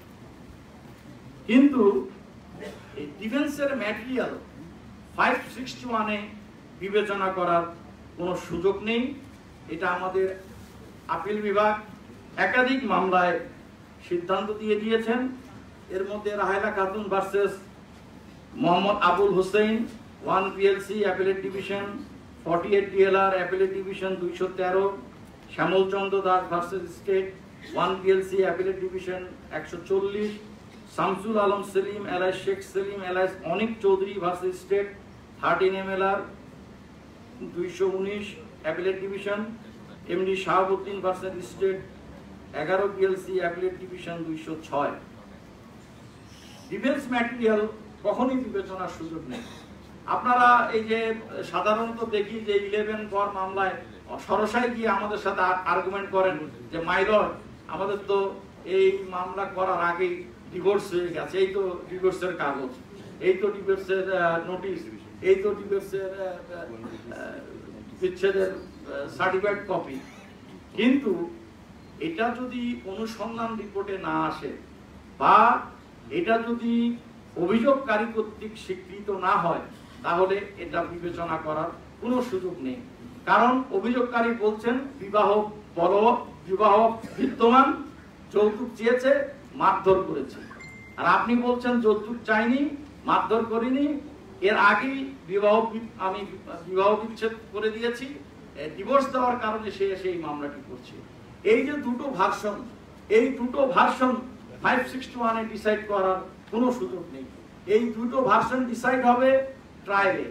কিন্তু এই ডিফেন্সের ম্যাটেরিয়াল 561 এ বিবেচনা করার কোনো সুযোগ নেই। এটা আমাদের আপিল বিভাগ একাধিক মামলায় সিদ্ধান্ত দিয়ে দিয়েছেন। এর মধ্যে Rahela Khatun versus Mohammad Abul Hossain 1 PLC appellate division 48 DLR appellate division 213, Shyamal Chandra Das versus state 1 PLC appellate division 140, Shamsul Alam Selim alias Sheikh Selim alias Anik Chowdhury versus state 13 MLR 219 appellate division, MD Shahabuddin versus state 11 PLC appellate division 206। Defence material কখনই বিবেচনার সুযোগ নেই। আপনারা এই যে সাধারণত দেখি যে 11 গড় মামলায় সরসায় গিয়ে আমাদের সাথে আর্গুমেন্ট করেন যে মাই লর্ড আমাদের তো এই মামলা করার আগেই ডিভোর্স হয়ে গেছে, এই তো ডিভোর্সের কাগজ, এই তো ডিভোর্সের নোটিশ, এই তো ডিভোর্সের বিচ্ছেদের সার্টিফাইড কপি। কিন্তু এটা যদি অনুসন্ধান রিপোর্টে না আসে বা এটা যদি অভিযোগকারী কর্তৃক স্বীকৃত না হয় তাহলে এটা বিবেচনা করার কোনো সুযোগ নেই। কারণ অভিযোগকারী বলছেন বিবাহ বিদ্যমান, যৌতুক চেয়েছে, মারধর করেছে। আর আপনি বলছেন যৌতুক চাইনি, মারধর করিনি, এর আগেই আমি বিবাহ বিচ্ছেদ করে দিয়েছি, ডিভোর্স দেওয়ার কারণে সে সেই মামলাটি করছে। এই যে দুটো ভার্সন, এই দুটো ভার্সন 561 এ ডিসাইড করার কোনো সুযোগ নেই। এই দুটো ভার্সন ডিসাইড হবে ট্রায়ালে।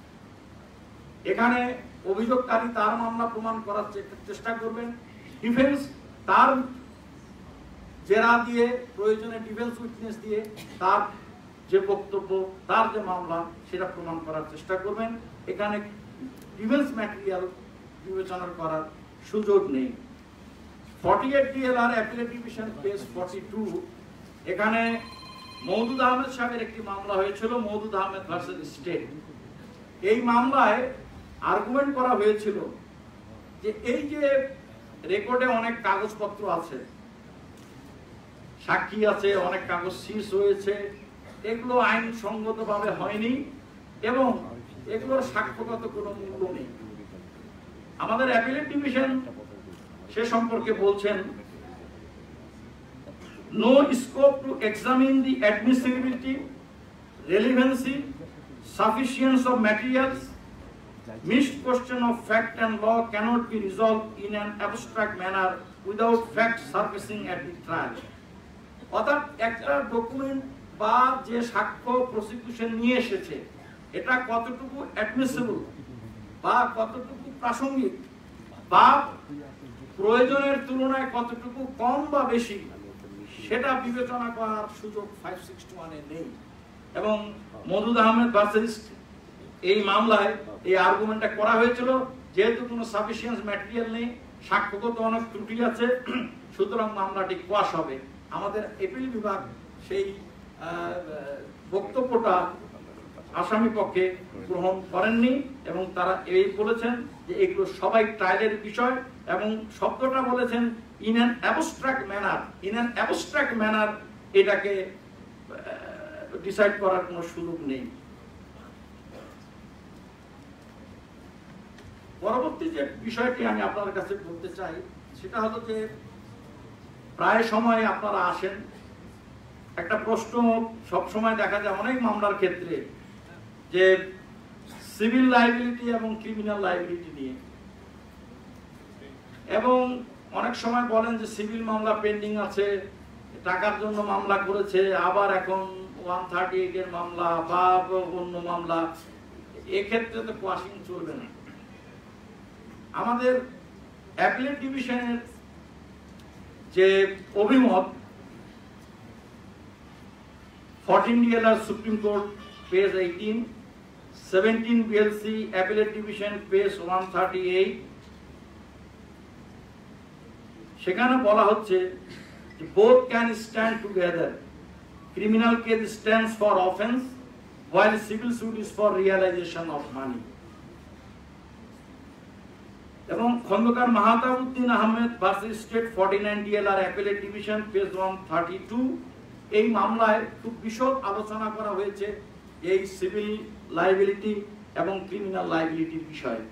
এখানে অভিযোগকারী তার মামলা প্রমাণ করার চেষ্টা করবেন, ডিফেন্স তার জেরা দিয়ে প্রয়োজনে ডিফেন্স উইটনেস দিয়ে তার যে বক্তব্য, তার যে মামলা সেটা প্রমাণ করার চেষ্টা করবেন। এখানে ডিফেন্স ম্যাটেরিয়াল বিবেচনা করার সুযোগ নেই। 48 DLR অ্যাপিলেট ডিভিশন কেস 42, এখানে মওদুদ আহমেদ সাহেবের একটি মামলা হয়েছিল, মওদুদ আহমেদ ভার্সেস স্টেট। এই মামলায় আর্গুমেন্ট করা হয়েছিল যে এই যে রেকর্ডে অনেক কাগজপত্র আছে, সাক্ষী আছে, অনেক কাগজ সিজ হয়েছে, এগুলো আইনসঙ্গতভাবে হয়নি এবং এগুলোর সাক্ষ্যগত কোনো মূল্য নেই। আমাদের অ্যাপিলেট ডিভিশন সে সম্পর্কে বলছেন, no scope to examine the admissibility, relevancy, sufficiency of materials, mixed question of fact and law cannot be resolved in an abstract manner without fact surfacing at the trial. অর্থাৎ একটা document বা যে সাক্ষ্য prosecution নিয়ে এসেছে এটা কতটুকু admissible বা কতটুকু প্রাসঙ্গিক বা প্রয়োজনের তুলনায় কতটুকু কম বা বেশি সেটা বিবেচনা করার সুযোগ 561 এ নেই। এবং মওদুদ আহমেদ ভার্সেস এই মামলায় এই আর্গুমেন্টটা করা হয়েছিল, যেহেতু কোনো সাফিসিয়েন্ট ম্যাটেরিয়াল নেই, সাক্ষ্যগত অনেক ত্রুটি আছে, সুতরাং মামলাটি কোয়াশ হবে। আমাদের এপিল বিভাগ সেই বক্তব্যটা আসামি পক্ষে গ্রহণ করেননি এবং তারা এই বলেছেন যে এগুলো সবাই ট্রায়ালের বিষয় এবং শব্দটা বলেছেন in an abstract manner. In an abstract manner এটাকে ডিসাইড করার কোনো সুযোগ নেই। পরবর্তী যে বিষয়টি আমি আপনার কাছে বলতে চাই সেটা হলো যে প্রায় সময় আপনারা আসেন, একটা প্রশ্ন সব সময় দেখা যায় অনেক মামলার ক্ষেত্রে যে সিভিল লায়াবিলিটি এবং ক্রিমিনাল লায়াবিলিটি নিয়ে, এবং অনেক সময় বলেন যে সিভিল মামলা পেন্ডিং আছে, টাকার জন্য মামলা করেছে, আবার এখন 138 এর মামলা বা অন্য মামলা, এক্ষেত্রে তো কোয়াশিং চলবে না। আমাদের অ্যাপিলেট ডিভিশনের যে অভিমত 14 DLR supreme court page 18, 17 BLC appellate division page 138, সেখানে বলা হচ্ছে যে both can stand together. Criminal case stands for offense while civil suit is for realization of money. এবং Khandaker Mahtabuddin Ahmed versus state 49 DLR appellate division page 132, এই মামলায় খুব বিশদ আলোচনা করা হয়েছে এই সিভিল লায়াবিলিটি এবং ক্রিমিনাল লায়াবিলিটির বিষয়ে।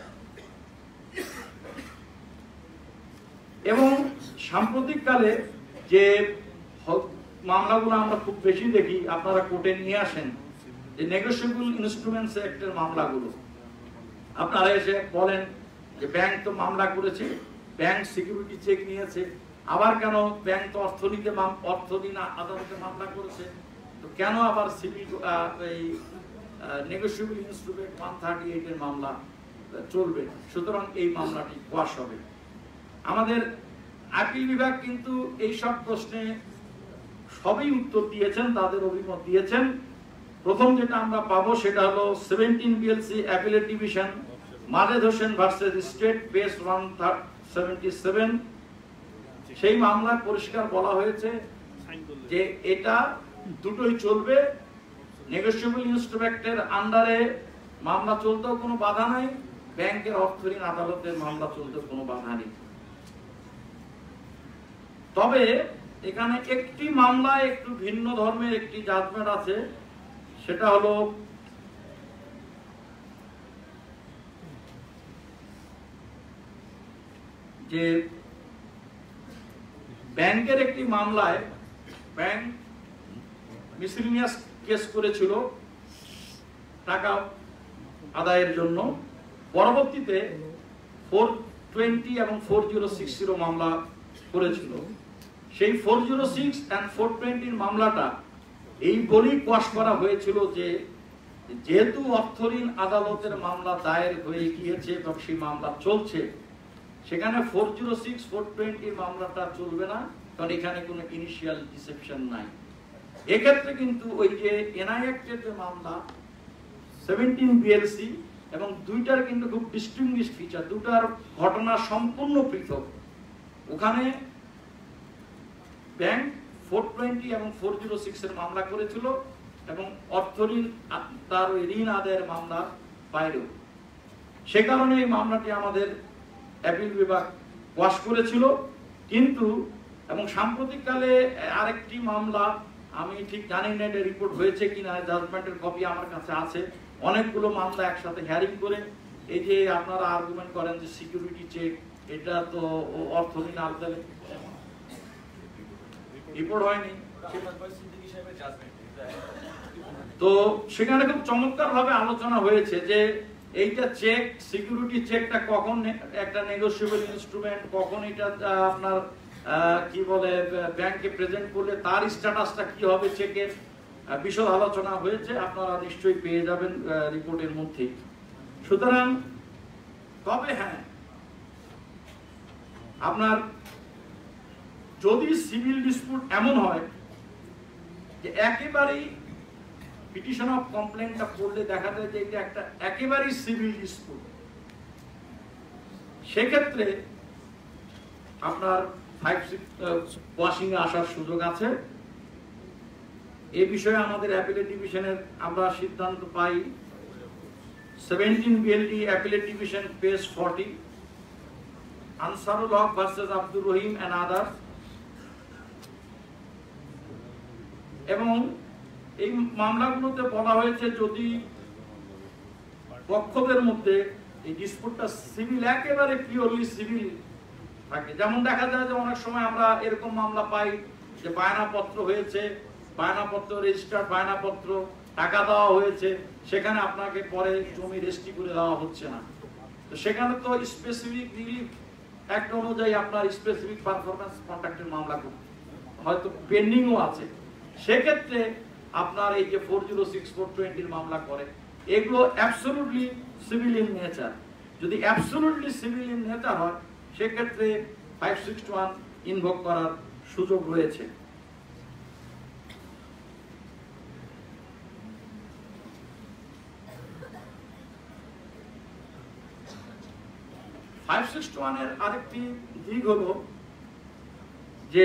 এবং সাম্প্রতিককালে যে মামলাগুলো আমরা খুব বেশি দেখি, আপনারা কোর্টে নিয়ে আসেন যে নেগোশিয়েবল ইনস্ট্রুমেন্টস অ্যাক্টের মামলাগুলো, আপনারা এসে বলেন যে ব্যাংক তো মামলা করেছে, ব্যাংক সিকিউরিটি চেক নিয়েছে, আবার কেন ব্যাংক তো অর্থঋণ আদালতে মামলা করেছে, তো কেন আবার সিভিল এই নেগোশিয়েবল ইনস্ট্রুমেন্ট 138 এর মামলা চলবে? সুতরাং এই মামলাটি কোয়াশ হবে। আমাদের আপিল বিভাগ কিন্তু এই সব প্রশ্নে সবই উত্তর দিয়েছেন, তাদের অভিমত দিয়েছেন। প্রথম যেটা আমরা পাবো সেটা হলো 17 BLC appellate division Majed Hossain versus state page 177, সেই মামলায় পরিষ্কার বলা হয়েছে যে এটা দুটোই চলবে, নেগোশিয়েবল ইনস্ট্রুমেন্টের আন্ডারে মামলা চলতেও কোনো বাধা নাই, ব্যাংকের অর্থঋণ আদালতের মামলা চলতেও কোনো বাধা নেই। তবে এখানে একটি মামলায় একটু ভিন্ন ধর্মের একটি জাজমেন্ট আছে, সেটা হলো যে ব্যাংকের একটি মামলায় ব্যাংক মিসেলিনিয়াস কেস করেছিল টাকা আদায়ের জন্য, পরবর্তীতে 420 এবং 4060 মামলা করেছিল। সেই 406 এবং 420 মামলাটা এই বলেই কোয়াশ করা হয়েছিল যে যেহেতু অর্থঋণ আদালতের মামলা দায়ের হয়ে গিয়েছে এবং সেই মামলা চলছে, সেখানে 406 420 মামলাটা চলবে না, কারণ এখানে কোনো ইনিশিয়াল ডিসেপশন নাই। এক্ষেত্রে কিন্তু ওই যে এনআইএক্টের যে মামলা 17 BLC এবং দুইটার কিন্তু খুব ডিস্টিংগুইশ ফিচার, দুটার ঘটনা সম্পূর্ণ পৃথক। ওখানে ব্যাংক 420 এবং 406 এর মামলা করেছিল এবং অর্থঋণ তার ওই ঋণ আদায়ের মামলা বাইরেও। সে কারণে এই মামলাটি আমাদের অ্যাপিল বিভাগ ওয়াশ করেছিল। কিন্তু এবং সাম্প্রতিককালে আরেকটি মামলা, আমি ঠিক জানি না এটা রিপোর্ট হয়েছে কিনা, জাজমেন্টের কপি আমার কাছে আছে, অনেকগুলো মামলা একসাথে হিয়ারিং করে এই যে আপনারা আর্গুমেন্ট করেন যে সিকিউরিটি চেক, এটা তো অর্থহীন আলদালে রিপোর্ট হয়নি। তো সেখানে খুব চমৎকার ভাবে আলোচনা হয়েছে যে এইটা চেক, সিকিউরিটি চেকটা কখন একটা নেগোশিয়েবল ইনস্ট্রুমেন্ট, কখন এটা আপনার কি বলে ব্যাংকে প্রেজেন্ট করলে তার স্ট্যাটাসটা কি হবে, চেকের বিশদ আলোচনা হয়েছে, আপনারা নিশ্চয়ই পেয়ে যাবেন রিপোর্টের মধ্যে। সুতরাং তবে হ্যাঁ, আপনার যদি সিভিল ডিসপিউট এমন হয় যে একেবারেই পিটিশন অফ কমপ্লেন্টটা পড়লে দেখা যায় যে এটা একটা একেবারেই সিভিল ডিসপিউট, সেক্ষেত্রে আপনার 5-6 ওয়াশিং এ আসার সুযোগ আছে। এই বিষয়ে আমাদের অ্যাপিলেট ডিভিশনের আমরা সিদ্ধান্ত পাই 17 BLD appellate division page 40, Ansarul Haque versus Abdur Rahim and others. এবং এই মামলাগুলোতে বলা হয়েছে যদি পক্ষদের মধ্যে এই ডিসপিউটটা সিভিল, একেবারে পিওরলি সিভিল থাকে, যেমন দেখা যায় যে অনেক সময় আমরা এরকম মামলা পাই যে বায়নাপত্র হয়েছে, বায়নাপত্র রেজিস্টার্ড বায়নাপত্র, টাকা দেওয়া হয়েছে, সেখানে আপনাকে পরে জমি রেজিস্ট্রি করে দেওয়া হচ্ছে না। তো সেখানে তো স্পেসিফিক রিলিফ অ্যাক্ট অনুযায়ী আপনার স্পেসিফিক পারফরম্যান্স কন্ট্রাক্টের মামলা হয়তো পেন্ডিংও আছে, সেক্ষেত্রে আপনার এই যে 406/420 মামলা করে, এগুলো অ্যাবসলিউটলি সিভিল ইন নেচার। যদি অ্যাবসলিউটলি সিভিল ইন নেচার হয়, সেক্ষেত্রে 561 ইনভোক করার সুযোগ রয়েছে। এর আরেকটি দিক হলো যে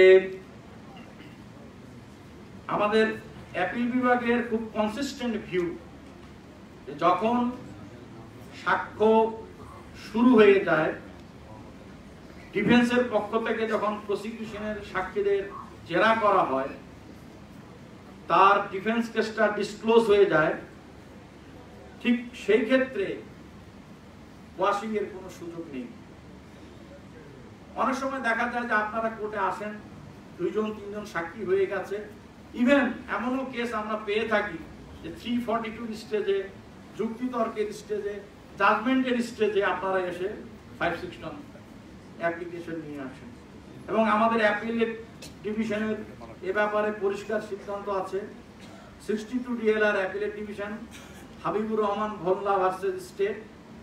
আমাদের অ্যাপিল বিভাগের খুব কনসিস্টেন্ট ভিউ, যখন সাক্ষ্য শুরু হয়ে যায়, ডিফেন্সের পক্ষ থেকে যখন প্রসিকিউশনের সাক্ষীদের জেরা করা হয়, তার ডিফেন্স কেসটা ডিসক্লোজ হয়ে যায়, ঠিক সেই ক্ষেত্রে ওয়াশিং এর কোনো সুযোগ নেই। অনেক সময় দেখা যায় যে আপনারা কোর্টে আসেন, 2-3জন সাক্ষী হয়ে গেছে, ইভেন এমনও কেস আমরা পেয়ে থাকি যে 342 স্টেজে, যুক্তিতর্কের স্টেজে, জাজমেন্টের স্টেজে আপনারা এসে 561 অ্যাপ্লিকেশন নিয়ে আসেন। এবং আমাদের অ্যাপিলেট ডিভিশনের এ ব্যাপারে পরিষ্কার সিদ্ধান্ত আছে। 62 DLR appellate division, Habibur Rahman Bholla versus state,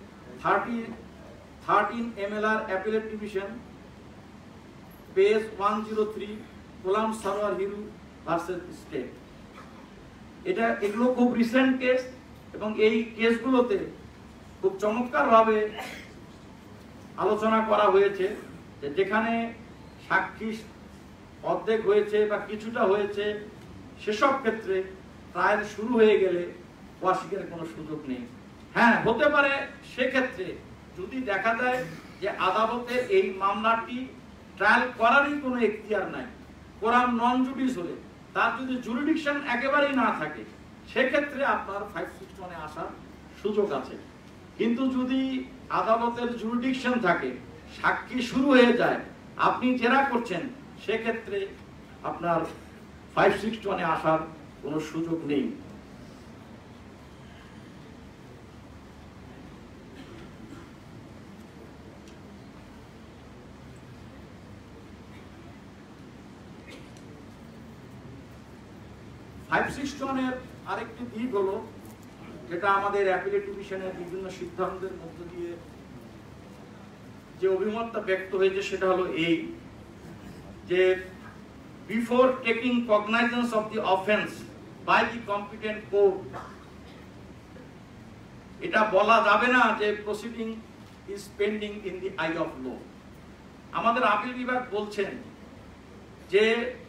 13 MLR appellate division page 103, Golam Sarwar Hiru versus state. এগুলো খুব রিসেন্ট কেস, এবং এই কেসগুলোতে খুব চমৎকার ভাবে আলোচনা করা হয়েছে যে যেখানে সাক্ষী অর্ধেক হয়েছে বা কিছুটা হয়েছে, সেসব ক্ষেত্রে ট্রায়াল শুরু হয়ে গেলে ওয়াশিংয়ের কোনো সুযোগ নেই। হ্যাঁ, হতে পারে সেক্ষেত্রে যদি দেখা যায় যে আদালতের এই মামলাটি ট্রায়াল করারই কোনো এখতিয়ার নাই, কোরাম নন জুডিস হলে, তার যদি জুরিডিকশন একেবারেই না থাকে, সেক্ষেত্রে আপনার 561 আসার সুযোগ আছে। কিন্তু যদি আদালতের জুরিডিকশন থাকে, সাক্ষী শুরু হয়ে যায়, আপনি জেরা করছেন, সেক্ষেত্রে আপনার 561 আসার কোনো সুযোগ নেই। এর আরেকটি দিক হলো, যেটা আমাদের অ্যাপিলেট ডিভিশনের বিভিন্ন সিদ্ধান্তের মধ্য দিয়ে যে অভিমতটা ব্যক্ত হয়েছে, সেটা হলো এই যে before taking cognizance of the offence by the competent court, এটা বলা যাবে না যে proceeding is pending in the eye of law. আমাদের আপিল বিভাগ বলছেন যে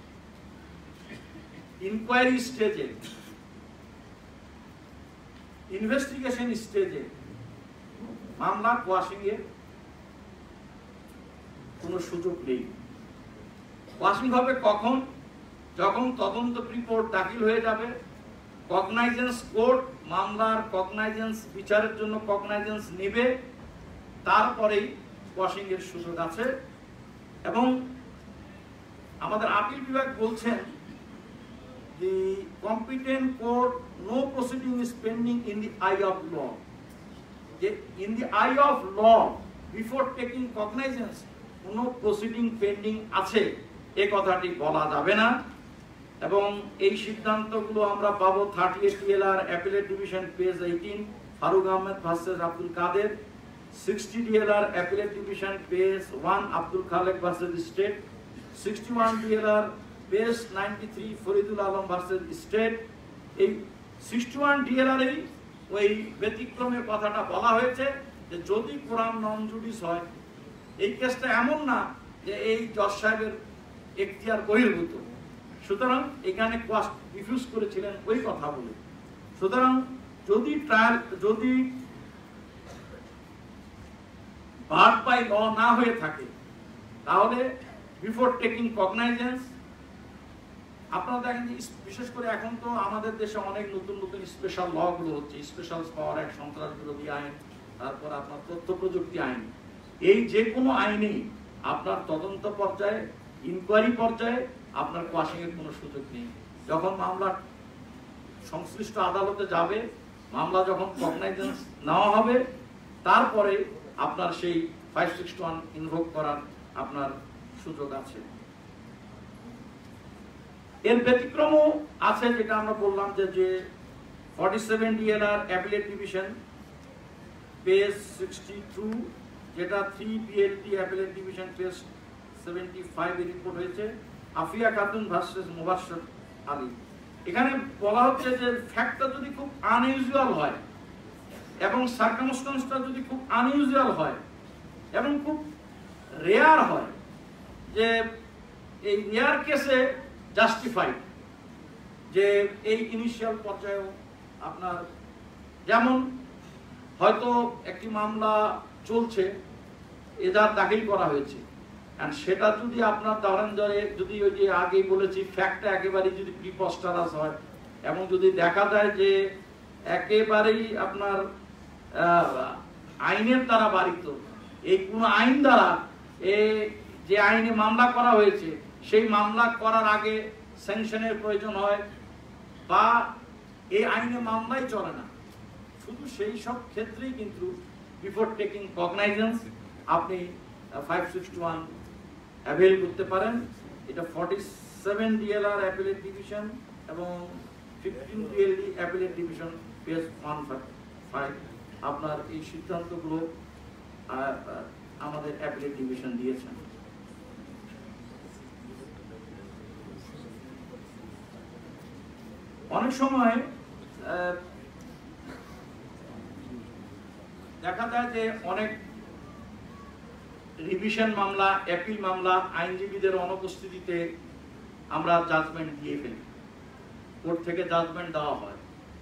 ইনকোয়ারি স্টেজে, ইনভেস্টিগেশন স্টেজে মামলা কোয়াশিং এর কোনো সুযোগ নেই। ওয়াশিং হবে কখন? যখন তদন্ত রিপোর্ট দাখিল হয়ে যাবে, কগনাইজেন্স কোর্ট মামলার কগনাইজেন্স বিচারের জন্য কগনাইজেন্স নেবে, তারপরেই ওয়াশিং এর সুযোগ আছে। এবং আমাদের আপিল বিভাগ বলছেন the competent court no proceeding is pending in the eye of law. In the eye of law before taking cognizance কোনো প্রসিডিং পেন্ডিং আছে এ কথাটি বলা যাবে না। এবং এই সিদ্ধান্তগুলো আমরা পাবো 38 DLR appellate division page 18 Faruk Ahmed versus Abdul Kader, 60 DLR appellate division page 1 Abdul Khalek versus state, 61 DLR page 93 Faridul Alam versus state. এই 61 DLR এই ওই ব্যতিক্রমের কথাটা বলা হয়েছে যে যদি কোরআন নন জুডিস হয়, এই কেসটা এমন না যে এই জজ সাহেবের এখতিয়ার বহির্ভূত, সুতরাং এখানে কোয়াস্ট রিফিউজ করেছিলেন ওই কথা বলে। সুতরাং যদি ট্রায়াল যদি বার্ড বাই ল না হয়ে থাকে, তাহলে বিফোর টেকিং কগনাইজেন্স আপনারা দেখেন যে বিশেষ করে এখন তো আমাদের দেশে অনেক নতুন নতুন স্পেশাল ল গুলো হচ্ছে, স্পেশাল পাওয়ার অ্যাক্ট, সন্ত্রাস বিরোধী আইন, তারপর আপনার তথ্য প্রযুক্তি আইন। এই যে কোনো আইনেই আপনার তদন্ত পর্যায়ে, ইনকোয়ারি পর্যায়ে আপনার কোয়াশিং এর কোনো সুযোগ নেই। যখন মামলা সংশ্লিষ্ট আদালতে যাবে, মামলা যখন কগনাইজেন্স নেওয়া হবে, তারপরে আপনার সেই 561 ইনভোক করার আপনার সুযোগ আছে। এর ব্যতিক্রমও আছে, যেটা আমরা বললাম যে 47 DLR অ্যাপিলেট ডিভিশন পেজ 62, যেটা 3 BLT অ্যাপিলেট ডিভিশন পেজ 75 এ রিপোর্ট হয়েছে, আফিয়া খাতুন ভার্সেস মুবাশশির আলী। এখানে বলা হচ্ছে যে ফ্যাক্টটা যদি খুব আনইউজুয়াল হয় এবং সার্কামস্ট্যান্সটা যদি খুব আনইউজুয়াল হয় এবং খুব রেয়ার হয়, যে এই রেয়ার কেসে জাস্টিফাইড যে এই ইনিশিয়াল পর্যায়েও আপনার, যেমন হয়তো একটি মামলা চলছে, এজাহার দাখিল করা হয়েছে, সেটা যদি আপনার ধরেন যদি ওই যে আগেই বলেছি ফ্যাক্টটা একেবারেই যদি প্রিপস্টারাস হয় এবং যদি দেখা যায় যে একেবারেই আপনার আইনের দ্বারা বাড়িত, এই কোন আইন দ্বারা যে আইনে মামলা করা হয়েছে সেই মামলা করার আগে স্যাংশনের প্রয়োজন হয়, বা এই আইনে মামলাই চলে না, শুধু সেই সব ক্ষেত্রেই কিন্তু বিফোর টেকিং কগনাইজেন্স আপনি 561 অ্যাভেল করতে পারেন। এটা 47 DLR অ্যাপিলেট ডিভিশন এবং 15 DLD অ্যাপিলেট ডিভিশন পেজ 155 আপনার এই সিদ্ধান্তগুলো আমাদের অ্যাপিলেট ডিভিশন দিয়েছেন। অনেক সময় দেখা যায় যে অনেক রিভিশন মামলা, অ্যাপিল মামলা আইনজীবীদের অনুপস্থিতিতে আমরা জাজমেন্ট দিয়ে ফেলি, কোর্ট থেকে জাজমেন্ট দেওয়া হয়।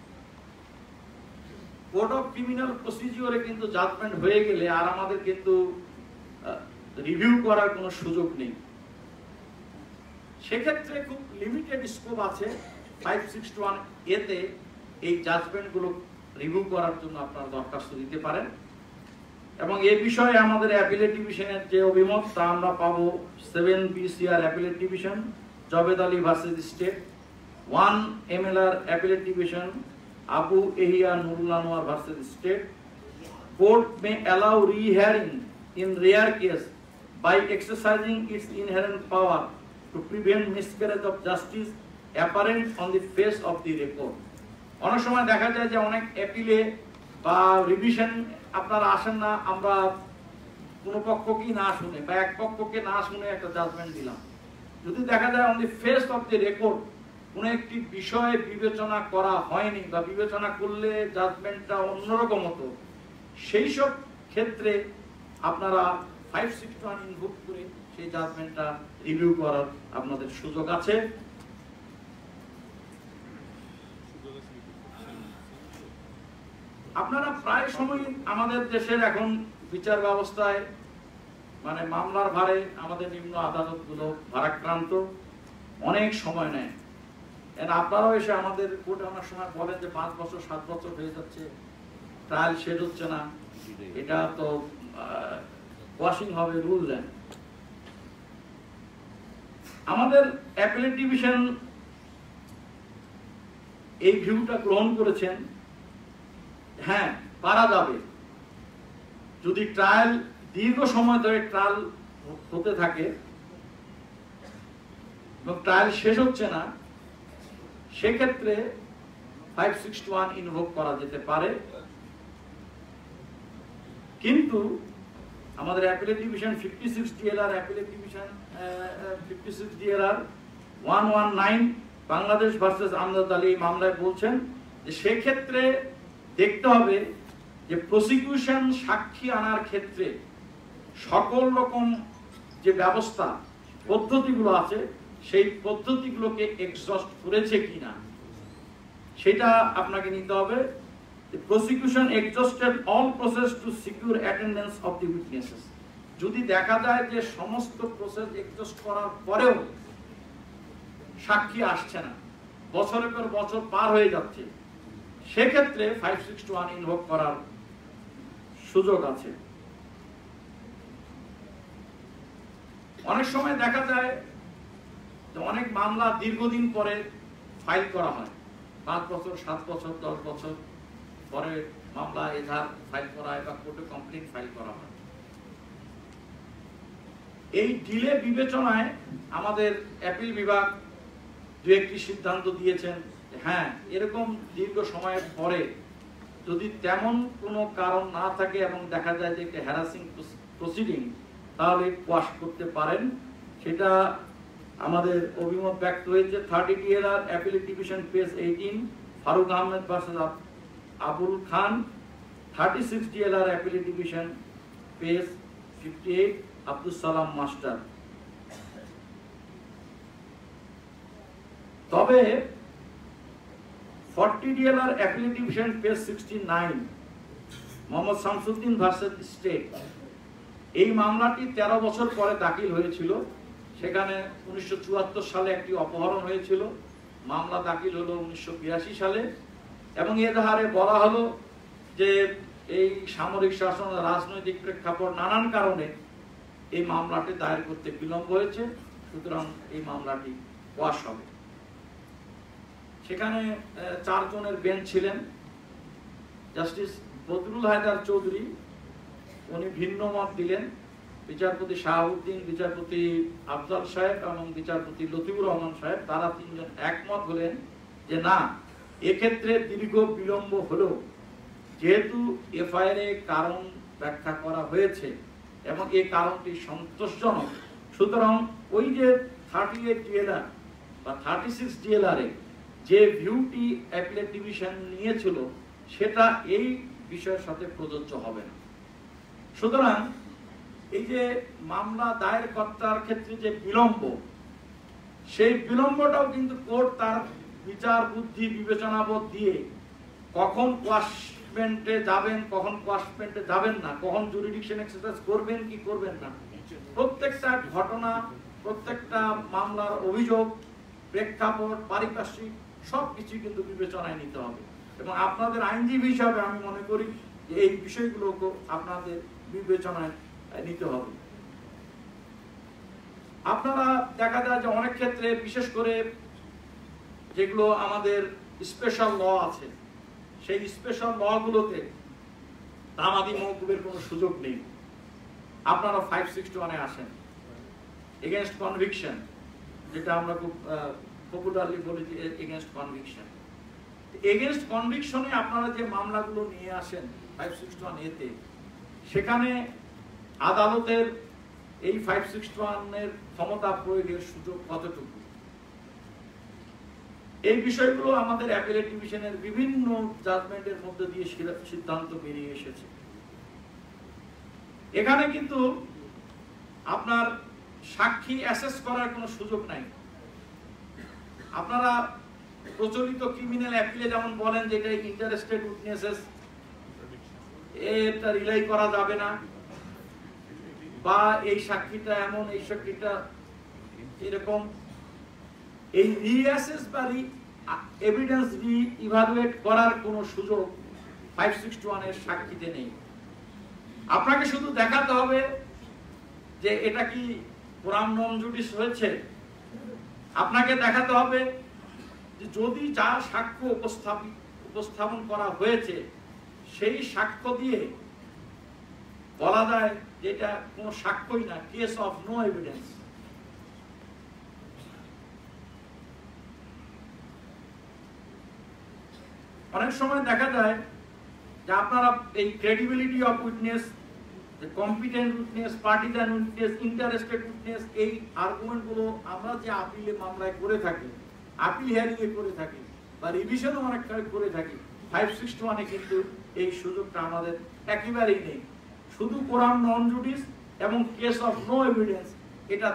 কোড অফ ক্রিমিনাল প্রসিডিওরে কিন্তু জাজমেন্ট হয়ে গেলে আর আমাদের কিন্তু রিভিউ করার কোনো সুযোগ নেই। সেক্ষেত্রে খুব লিমিটেড স্কোপ আছে 561 এতে এই জাজমেন্টগুলো রিভিউ করার জন্য আপনারা দরখাস্ত দিতে পারেন। এবং এই বিষয়ে আমাদের অ্যাপিলেট ডিভিশনের যে অভিমত তা আমরা পাবো 7 BCR appellate division Jobed Ali versus state, 1 MLR appellate division Abu Ehia Nurul Anwar versus State. Court may allow rehearing in rare case by exercising its inherent power to prevent miscarriage of justice apparent on the face of the record. অনেক সময় দেখা যায় যে অনেক অ্যাপিলে বা revision আপনারা আসেন না, আমরা কোনো পক্ষকে না শুনে বা এক পক্ষকে না শুনে একটা জাজমেন্ট দিলাম। যদি দেখা যায় on the face of the record কোনো একটি বিষয়ে বিবেচনা করা হয়নি বা বিবেচনা করলে জাজমেন্টটা অন্যরকম হতো, সেই সব ক্ষেত্রে আপনারা 561 ইনভোক করে সেই জাজমেন্টটা রিভিউ করার আপনাদের সুযোগ আছে। আপনারা প্রায় সময় আমাদের দেশের এখন বিচার ব্যবস্থায় মানে মামলার ভারে আমাদের নিম্ন আদালতগুলো ভারাক্রান্ত, অনেক সময় নেয়। আপনারাও এসে আমাদের কোর্টে অনেক সময় বলেন যে 5 বছর 7 বছর হয়ে যাচ্ছে, ট্রায়াল শেষ হচ্ছে না, এটা তো ওয়াশিং হবে, রুল দেন। আমাদের অ্যাপিলেট ডিভিশন এই ভিউটা গ্রহণ করেছেন, হ্যাঁ পারা যাবে যদি ট্রায়াল দীর্ঘ সময় ধরে ট্রায়াল হতে থাকে এবং ট্রায়াল শেষ হচ্ছে না, সেক্ষেত্রে 561 ইনভোক করা যেতে পারে। কিন্তু আমাদের appellate division 56 DLR, appellate division 56 DLR 119 Bangladesh versus Amjad Ali মামলায় বলছেন যে সেক্ষেত্রে দেখতে হবে যে প্রসিকিউশন সাক্ষী আনার ক্ষেত্রে সকল রকম যে ব্যবস্থা পদ্ধতিগুলো আছে সেই পদ্ধতিগুলোকে এক্সস্ট করেছে কিনা সেটা আপনাকে নিতে হবে। Prosecution exhausted all process to secure attendance of the witnesses. যদি দেখা যায় যে সমস্ত প্রসেস এক্সস্ট করার পরেও সাক্ষী আসছে না, বছরের পর বছর পার হয়ে যাচ্ছে, সেক্ষেত্রে 561 ইনভোক করার সুযোগ আছে। অনেক সময় দেখা যায় যে অনেক মামলা দীর্ঘদিন পরে ফাইল করা হয়, 5 বছর 7 বছর 10 বছর পরে মামলা এজাহার ফাইল করা হয় বা কোর্টে কমপ্লেইন ফাইল করা হয়। এই ডিলে বিবেচনায় আমাদের অ্যাপিল বিভাগ দু একটি সিদ্ধান্ত দিয়েছেন। হ্যাঁ, এরকম দীর্ঘ সময়ের পরে যদি তেমন কোনো কারণ না থাকে এবং দেখা যায় যে একটা হ্যারাসিং প্রসিডিং, তাহলে কোয়াশ করতে পারেন। সেটা আমাদের অভিমত ব্যক্ত হয়েছে। 30 DLR appellate division page 18 Faruk Ahmed versus Abul Khan, 36 DLR appellate division page 58 Abdul Salam master. তবে 40 DLR appellate division page 69 Mohammad Shamsuddin versus state, এই মামলাটি 13 বছর পরে দাখিল হয়েছিল। সেখানে 1974 সালে একটি অপহরণ হয়েছিল, মামলা দাখিল হলো 1982 সালে এবং এজাহারে বলা হলো যে এই সামরিক শাসন, রাজনৈতিক প্রেক্ষাপট, নানান কারণে এই মামলাটি দায়ের করতে বিলম্ব হয়েছে, সুতরাং এই মামলাটি ওয়াশ হবে। সেখানে 4 জনের বেঞ্চ ছিলেন। জাস্টিস বদরুল হায়দার চৌধুরী, উনি ভিন্ন মত দিলেন। বিচারপতি শাহাবুদ্দিন, বিচারপতি আফজাল সাহেব এবং বিচারপতি লতিফুর রহমান সাহেব, তারা 3 জন একমত হলেন যে না, এক্ষেত্রে দীর্ঘ বিলম্ব হলেও যেহেতু এফআইআর এ কারণ ব্যাখ্যা করা হয়েছে এবং এই কারণটি সন্তোষজনক, সুতরাং ওই যে 38 ডিএলআর বা 36 ডিএলআর এ যে ভিউটি অ্যাপিলেট ডিভিশন নিয়েছিল সেটা এই বিষয়ের সাথে প্রযোজ্য হবে না। সুতরাং এই যে মামলা দায়ের কর্তার ক্ষেত্রে যে বিলম্ব, সেই বিলম্বটাও কিন্তু কোর্ট তার বিচার বুদ্ধি বিবেচনাবোধ দিয়ে কখন কোয়াশমেন্টে যাবেন, কখন কোয়াশমেন্টে যাবেন না, কখন জুরিডিকশন এক্সারসাইজ করবেন কি করবেন না, প্রত্যেকটা ঘটনা, প্রত্যেকটা মামলার অভিযোগ, প্রেক্ষাপট, পারিপার্শ্বিক সবকিছু কিন্তু বিবেচনায় নিতে হবে। এবং আপনাদের আইনজীবী হিসাবে আমি মনে করি যে এই বিষয়গুলোকে আপনাদের বিবেচনায় নিতে হবে। আপনারা দেখা যায় যে অনেক ক্ষেত্রে, বিশেষ করে যেগুলো আমাদের স্পেশাল ল আছে, সেই স্পেশাল ল গুলোতে তামাদি মওকুফের কোনো সুযোগ নেই। আপনারা 561-এ আসেন, এগেইনস্ট কনভিকশন, যেটা আমরা খুব পপুলারলি বলি যে এগেইনস্ট কনভিকশন। এগেইনস্ট কনভিকশনে আপনারা যে মামলাগুলো নিয়ে আসেন 561-এতে, সেখানে আদালতের এই 561-এর ক্ষমতা প্রয়োগের সুযোগ কতটুকু, এই বিষয়গুলো আমাদের অ্যাপিলেট ডিভিশনের বিভিন্ন জাজমেন্টের মধ্যে দিয়ে সিদ্ধান্ত বেরিয়ে এসেছে। এখানে কিন্তু আপনার সাক্ষী অ্যাসেস করার কোনো সুযোগ নাই। আপনারা প্রচলিত ক্রিমিনাল অ্যাপিলে যেমন বলেন যে এটা ইন্টারেস্টেড উইটনেসেস, এটা রিলাই করা যাবে না, বা এই সাক্ষীটা এমন, এই সাক্ষীটা এরকম, এই রিঅ্যাসেস বা এভিডেন্স রি-ইভালুয়েট করার কোনো সুযোগ 561 এর সাক্ষীতে নেই। আপনাকে শুধু দেখাতে হবে যে এটা কি কোরাম নন জুডিস হয়েছে। আপনাকে দেখাতে হবে যে যদি যার সাক্ষ্য উপস্থাপন করা হয়েছে সেই সাক্ষ্য দিয়ে বলা যায় যে এটা কোনো সাক্ষ্যই না, কেস অফ নো এভিডেন্স। অনেক সময় দেখা যায় যে আপনারা এই credibility of witness, competent witness, partisan witness, interested witness, এই আর্গুমেন্ট গুলো আমরা যে আপিলে মামলায় করে থাকি, আপিল হিয়ারিং এ করে থাকি বা রিভিশনও অনেক করে থাকি, 561 এ কিন্তু এই সুযোগটা আমাদের একেবারেই নেই। শুধু কোরাম নন জুডিস এবং কেস অফ নো এভিডেন্স এটা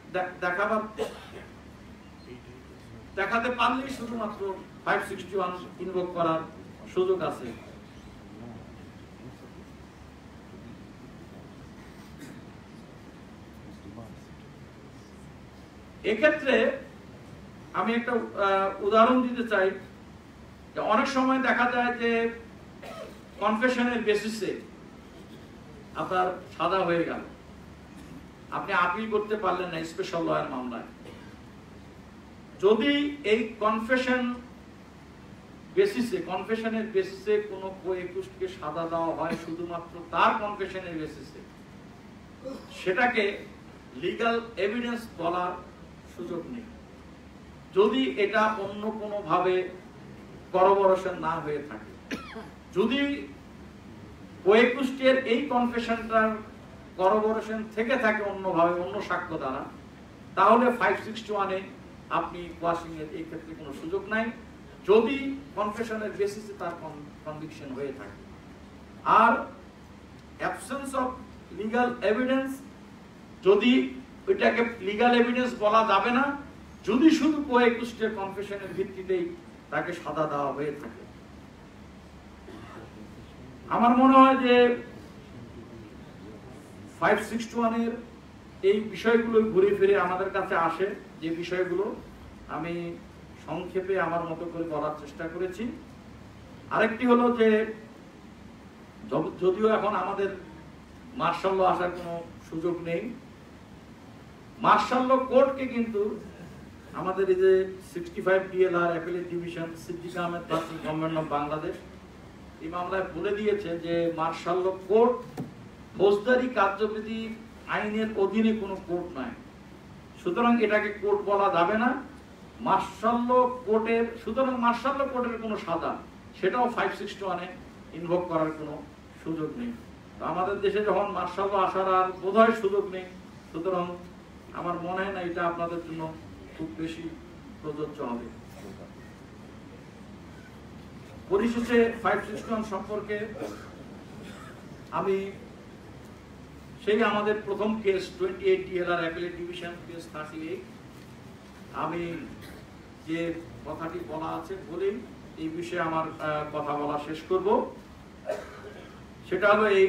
দেখাতে পারলেই শুধুমাত্র 561 ইনভোক করার সুযোগ আছে। এক্ষেত্রে আমি একটা উদাহরণ দিতে চাই যে অনেক সময় দেখা যায় যে কনফেশনের বেসিসে আপনার সাদা হয়ে গেল, আপনি আপিল করতে পারলেন না স্পেশাল লয়ার মামলায়। যদি এই কনফেশনের বেসিসে কোনো কো-একুশকে সাজা দেওয়া হয় শুধুমাত্র তার কনফেশনের বেসিসে, সেটাকে লিগ্যাল এভিডেন্স বলার সুযোগ নেই যদি এটা অন্য কোনো ভাবে করবোরেশন না হয়ে থাকে। যদি কো-একুশের এই কনফেশনটার করবোরেশন থেকে থাকে অন্যভাবে, অন্য সাক্ষ্য দ্বারা, তাহলে 561 এ আপনি ওয়াশিং এর এই ক্ষেত্রে কোনো সুযোগ নাই যদি কনফেশনের বেসিসে তার কনভিকশন হয়ে থাকে। আর অ্যাবসেন্স অফ লিগ্যাল এভিডেন্স, যদি এটাকে লিগ্যাল এভিডেন্স বলা যাবে না যদি শুধু কো-একুশের কনফেশনের ভিত্তিতেই তাকে সাজা দেওয়া হয়ে থাকে। আমার মনে হয় যে 561 এর এই বিষয়গুলো ঘুরে ফিরে আমাদের কাছে আসে, যে বিষয়গুলো আমি সংক্ষেপে আমার মতো করে বলার চেষ্টা করেছি। আরেকটি হলো যে যদিও এখন আমাদের মার্শাল ল আসার কোনো সুযোগ নেই, মার্শাল ল কোর্টকে কিন্তু আমাদের এই যে 65 DLR appellate division Siddique Ahmed versus government of Bangladesh এই মামলায় বলে দিয়েছে যে মার্শাল ল কোর্ট ফৌজদারি কার্যবিধি আইনের অধীনে কোনো কোর্ট নয়, সুতরাং এটাকে কোর্ট বলা যাবে না। মার্শাল ল কোর্টের, সুতরাং মার্শাল ল কোর্টের কোনো সাজা সেটাও 561 এ ইনভোক করার কোনো সুযোগ নেই। তো আমাদের দেশে যখন মার্শাল ল আসার আর বোধহয় সুযোগ নেই, সুতরাং আমার মনে হয় না এটা আপনাদের জন্য খুব বেশি প্রযোজ্য হবে। পরিশেষে 561 সম্পর্কে আমি সেই আমাদের প্রথম case 28 DLR appellate division case 38, আমি যে কথাটি বলা আছে বলেই এই বিষয়ে আমার কথা বলা শেষ করব। সেটা হলো এই,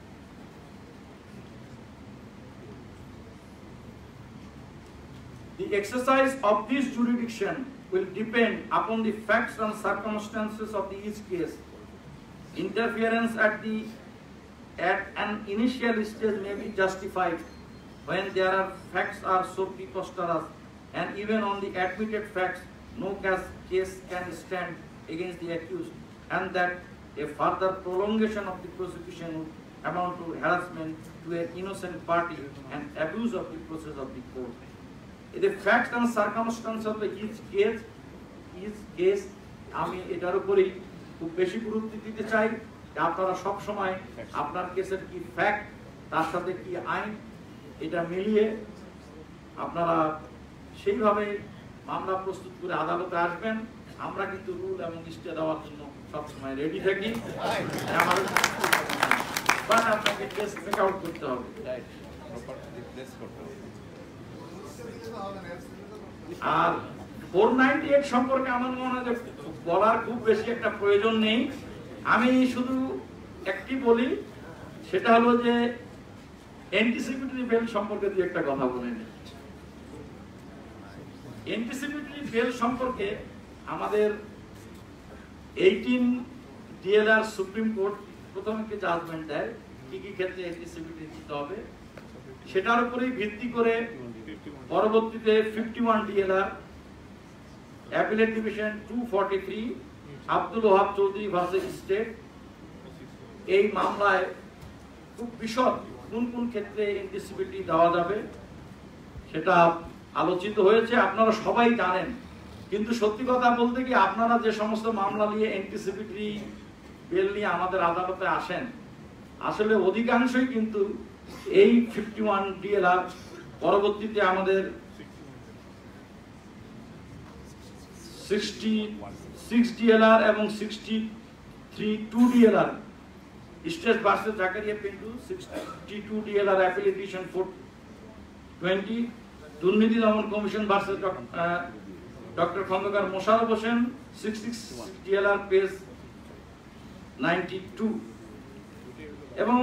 the exercise of this jurisdiction will depend upon the facts and circumstances of each case. Interference at an initial stage may be justified when there are facts are so preposterous, and even on the admitted facts, no case can stand against the accused, and that a further prolongation of the prosecution would amount to harassment to an innocent party and abuse of the process of the court. The facts and circumstances of each case আমি এটার উপরেই খুব বেশি গুরুত্ব দিতে চাই। আপনারা সব সময় আপনার কেসের কি ফ্যাক্ট তার সাথে কি আইন এটা মিলিয়ে আপনারা সেইভাবে মামলা প্রস্তুত করে আদালতে আসবেন। আমরা কিন্তু রুল এবং স্টে দেওয়ার জন্য সবসময় রেডি থাকি। আপনাকে কেস মেক আউট করতে হবে। আর 498 সম্পর্কে আমার মনে হয় বলার খুব বেশি একটা প্রয়োজন নেই। আমি শুধু একটি বলি, সেটা হলো যে অ্যান্টিসিপেটরি বেল সম্পর্কে দু একটা কথা বলে নিই। অ্যান্টিসিপেটরি বেল সম্পর্কে আমাদের 18 ডিএলআর সুপ্রিম কোর্ট প্রথম একটি জাজমেন্ট দেয় কি কি ক্ষেত্রে অ্যান্টিসিপেটরি দিতে হবে, সেটার উপরেই ভিত্তি করে পরবর্তীতে 51 DLR appellate division 243 Abdul Wahab Chowdhury versus state, এই মামলায় খুব বিশদ কোন কোন ক্ষেত্রে অ্যান্টিসিপেটরি দেওয়া যাবে সেটা আলোচিত হয়েছে, আপনারা সবাই জানেন। কিন্তু সত্যি কথা বলতে কি, আপনারা যে সমস্ত মামলা নিয়ে অ্যান্টিসিপেটরি বেল নিয়ে আমাদের আদালতে আসেন, আসলে অধিকাংশই কিন্তু এই 51 ডিএলআর পরবর্তীতে আমাদের 66 ডিএলআর এবং 63 DLR state versus Zakaria Pintu, 62 DLR appellate division 420 দুর্নীতি দমন কমিশন ভার্সেস doctor Khandaker Mosharraf Hossain, 66 DLR page 92 এবং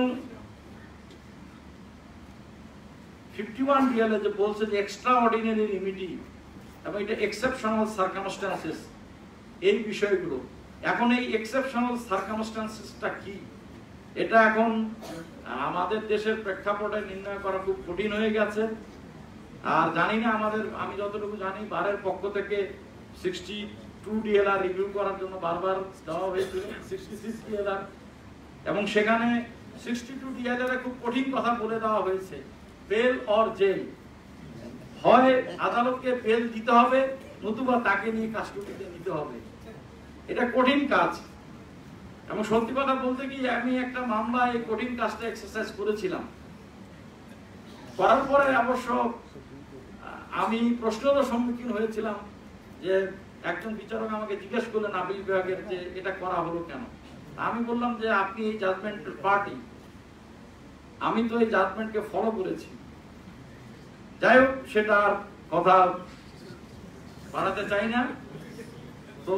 51 ডিএলআর যে বলছে যে এক্সট্রা অর্ডিনারি রিমিডি এবং এটা এক্সেপশনাল সার্কামস্ট্যান্সেস, এই বিষয়গুলো। এখন এই এক্সেপশনাল সার্কামস্ট্যান্সেসটা কি, এটা এখন আমাদের দেশের প্রেক্ষাপটে নির্ণয় করা খুব কঠিন হয়ে গেছে। আর জানি না, আমি যতটুকু জানি বারের পক্ষ থেকে 62 ডিএলআর রিভিউ করার জন্য বারবার দেওয়া হয়েছিল 66 ডিএলআর, এবং সেখানে 62 ডিএলআর খুব কঠিন কথা বলে দেওয়া হয়েছে, বেল অর জেল, হয় আদালতকে বেল দিতে হবে নতুবা তাকে নিয়ে কাস্টডিতে নিতে হবে। এটা কঠিন কাজ, এবং সত্যি কথা বলতে কি আমি একটা মামলায় এই কঠিন কাজটা এক্সারসাইজ করেছিলাম। করার পরে অবশ্য আমি প্রশ্নেরও সম্মুখীন হয়েছিলাম যে একজন বিচারক আমাকে জিজ্ঞেস করলেন আপিল বিভাগের যে এটা করা হলো কেন। আমি বললাম যে আপনি এই জাজমেন্টের পার্টি, আমি তো এই জাজমেন্টকে ফলো করেছি। যাই হোক, সেটার কথা বাড়াতে চাই না। তো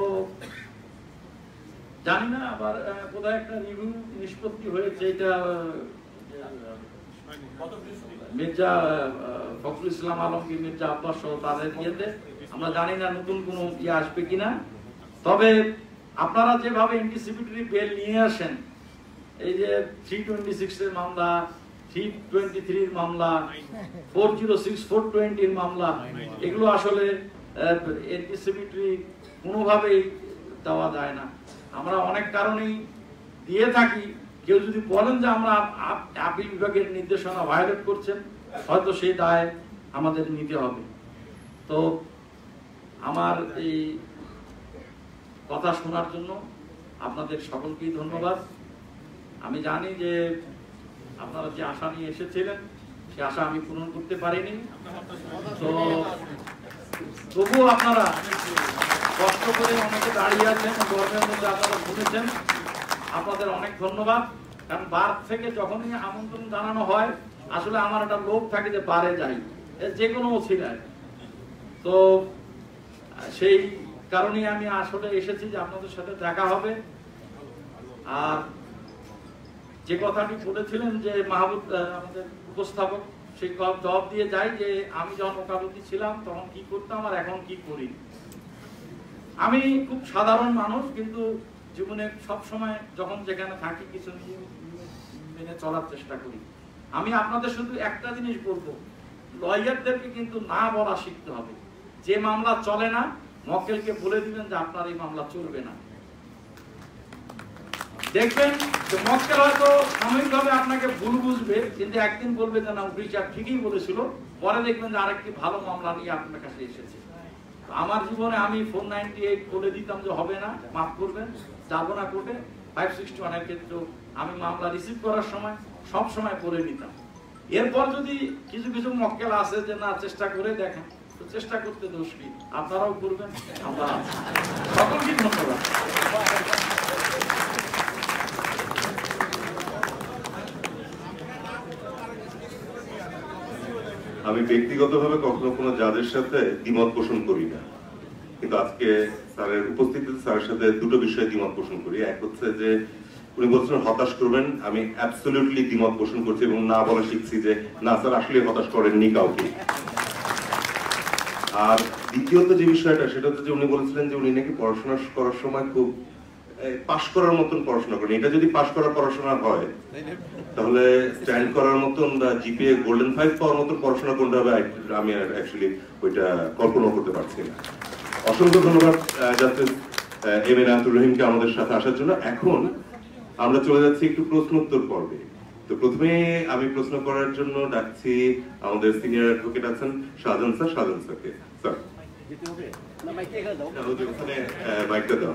জানি না, আবার কোথায় একটা রিভিউ নিষ্পত্তি হয়েছে, এটা মির্জা ফখরুল ইসলাম আলমগীর, মির্জা আব্বাস সহ তাদের ইয়েতে, আমরা জানি না নতুন কোনো ইয়ে আসবে কিনা। তবে আপনারা যেভাবে অ্যান্টিসিপেটরি বেল নিয়ে আসেন, এই যে 326 এর মামলা, 323 এর মামলা, 406, 420 এর মামলা, এগুলো আসলে অ্যান্টিসিপেটরি কোনোভাবেই দেওয়া যায় না। আমরা অনেক কারণেই দিয়ে থাকি। কেউ যদি বলেন যে আমরা আপিল বিভাগের নির্দেশনা ভায়োলেট করছেন, হয়তো সেই দায় আমাদের নিতে হবে। তো আমার এই কথা শোনার জন্য আপনাদের সকলকেই ধন্যবাদ। আমি জানি যে আপনারা যে আশা নিয়ে এসেছিলেন সে আশা আমি পূরণ করতে পারিনি, তো তবুও আপনারা কষ্ট করে অনেকে দাঁড়িয়ে আছেন, গর্বের মধ্যে আপনারা শুনেছেন, আপনাদের অনেক ধন্যবাদ। কারণ বার থেকে যখনই আমন্ত্রণ জানানো হয়, আসলে আমার একটা লোভ থাকে যে বারে যাই, যে কোনো অছিলায়। তো সেই কারণেই আমি আসলে এসেছি যে আপনাদের সাথে দেখা হবে। আর যে কথাটি বলেছিলেন যে মাহবুব আমাদের উপস্থাপক, সেই জবাব দিয়ে যাই যে আমি যখন ওকালতি ছিলাম তখন কি করতাম আর এখন কি করি। আমি খুব সাধারণ মানুষ, কিন্তু জীবনে সব সময় যখন যেখানে থাকি কিছু নিয়ম মেনে চলার চেষ্টা করি। আমি আপনাদের শুধু একটা জিনিস বলবো, লয়ারদেরকে কিন্তু না বলা শিখতে হবে। যে মামলা চলে না, মক্কেলকে বলে দিবেন যে আপনার এই মামলা চলবে না। দেখবেন যে মক্কেল হয়তো সাময়িকভাবে আপনাকে ভুল বুঝবে, কিন্তু একদিন বলবে যে না বিচার ঠিকই বলেছিল, পরে দেখবেন যে আরেকটি ভালো মামলা নিয়ে আপনার কাছে এসেছে। আমার জীবনে আমি 498 বলে দিতাম যে হবে না, মাফ করবেন, যাবো না কোর্টে। 561 এর ক্ষেত্রেও আমি মামলা রিসিভ করার সময় সব সময় করে নিতাম। এরপর যদি কিছু কিছু মক্কেল আছে যে না চেষ্টা করে দেখেন, তো চেষ্টা করতে দোষ কি, আপনারাও করবেন, আমরা সকলকে ধন্যবাদ। আমি ব্যক্তিগতভাবে কখনো কোনো জাজের সাথে দ্বিমত পোষণ করি না, কিন্তু আজকে স্যারের উপস্থিতিতে স্যারের সাথে দুটো বিষয়ে দ্বিমত পোষণ করি। এক হচ্ছে যে উনি বলছেন হতাশ করবেন, আমি অ্যাবসলিউটলি দ্বিমত পোষণ করছি এবং না বলা শিখছি যে না স্যার আসলে হতাশ করেননি কাউকে। আর দ্বিতীয়ত যে বিষয়টা সেটা হচ্ছে যে উনি বলেছিলেন যে উনি নাকি পড়াশোনা করার সময় খুব পাশ করার মতন পড়াশোনা করেন। এটা যদি পাশ করার পড়াশোনা হয় তাহলে স্ট্যান্ড করার মতন বা জিপিএ গোল্ডেন 5 পাওয়ার মতন পড়াশোনা করতে হবে, আমি অ্যাকচুয়ালি ওইটা কল্পনা করতে পারছি না। অসংখ্য ধন্যবাদ জাস্টিস এম এনায়েতুর রহিমকে আমাদের সাথে আসার জন্য। এখন আমরা চলে যাচ্ছি একটু প্রশ্ন উত্তর পর্বে। তো প্রথমে আমি প্রশ্ন করার জন্য ডাকছি আমাদের সিনিয়র অ্যাডভোকেট আছেন শাহজাহান স্যার। শাহজাহান স্যারকে স্যার ওখানে মাইকটা দেওয়া।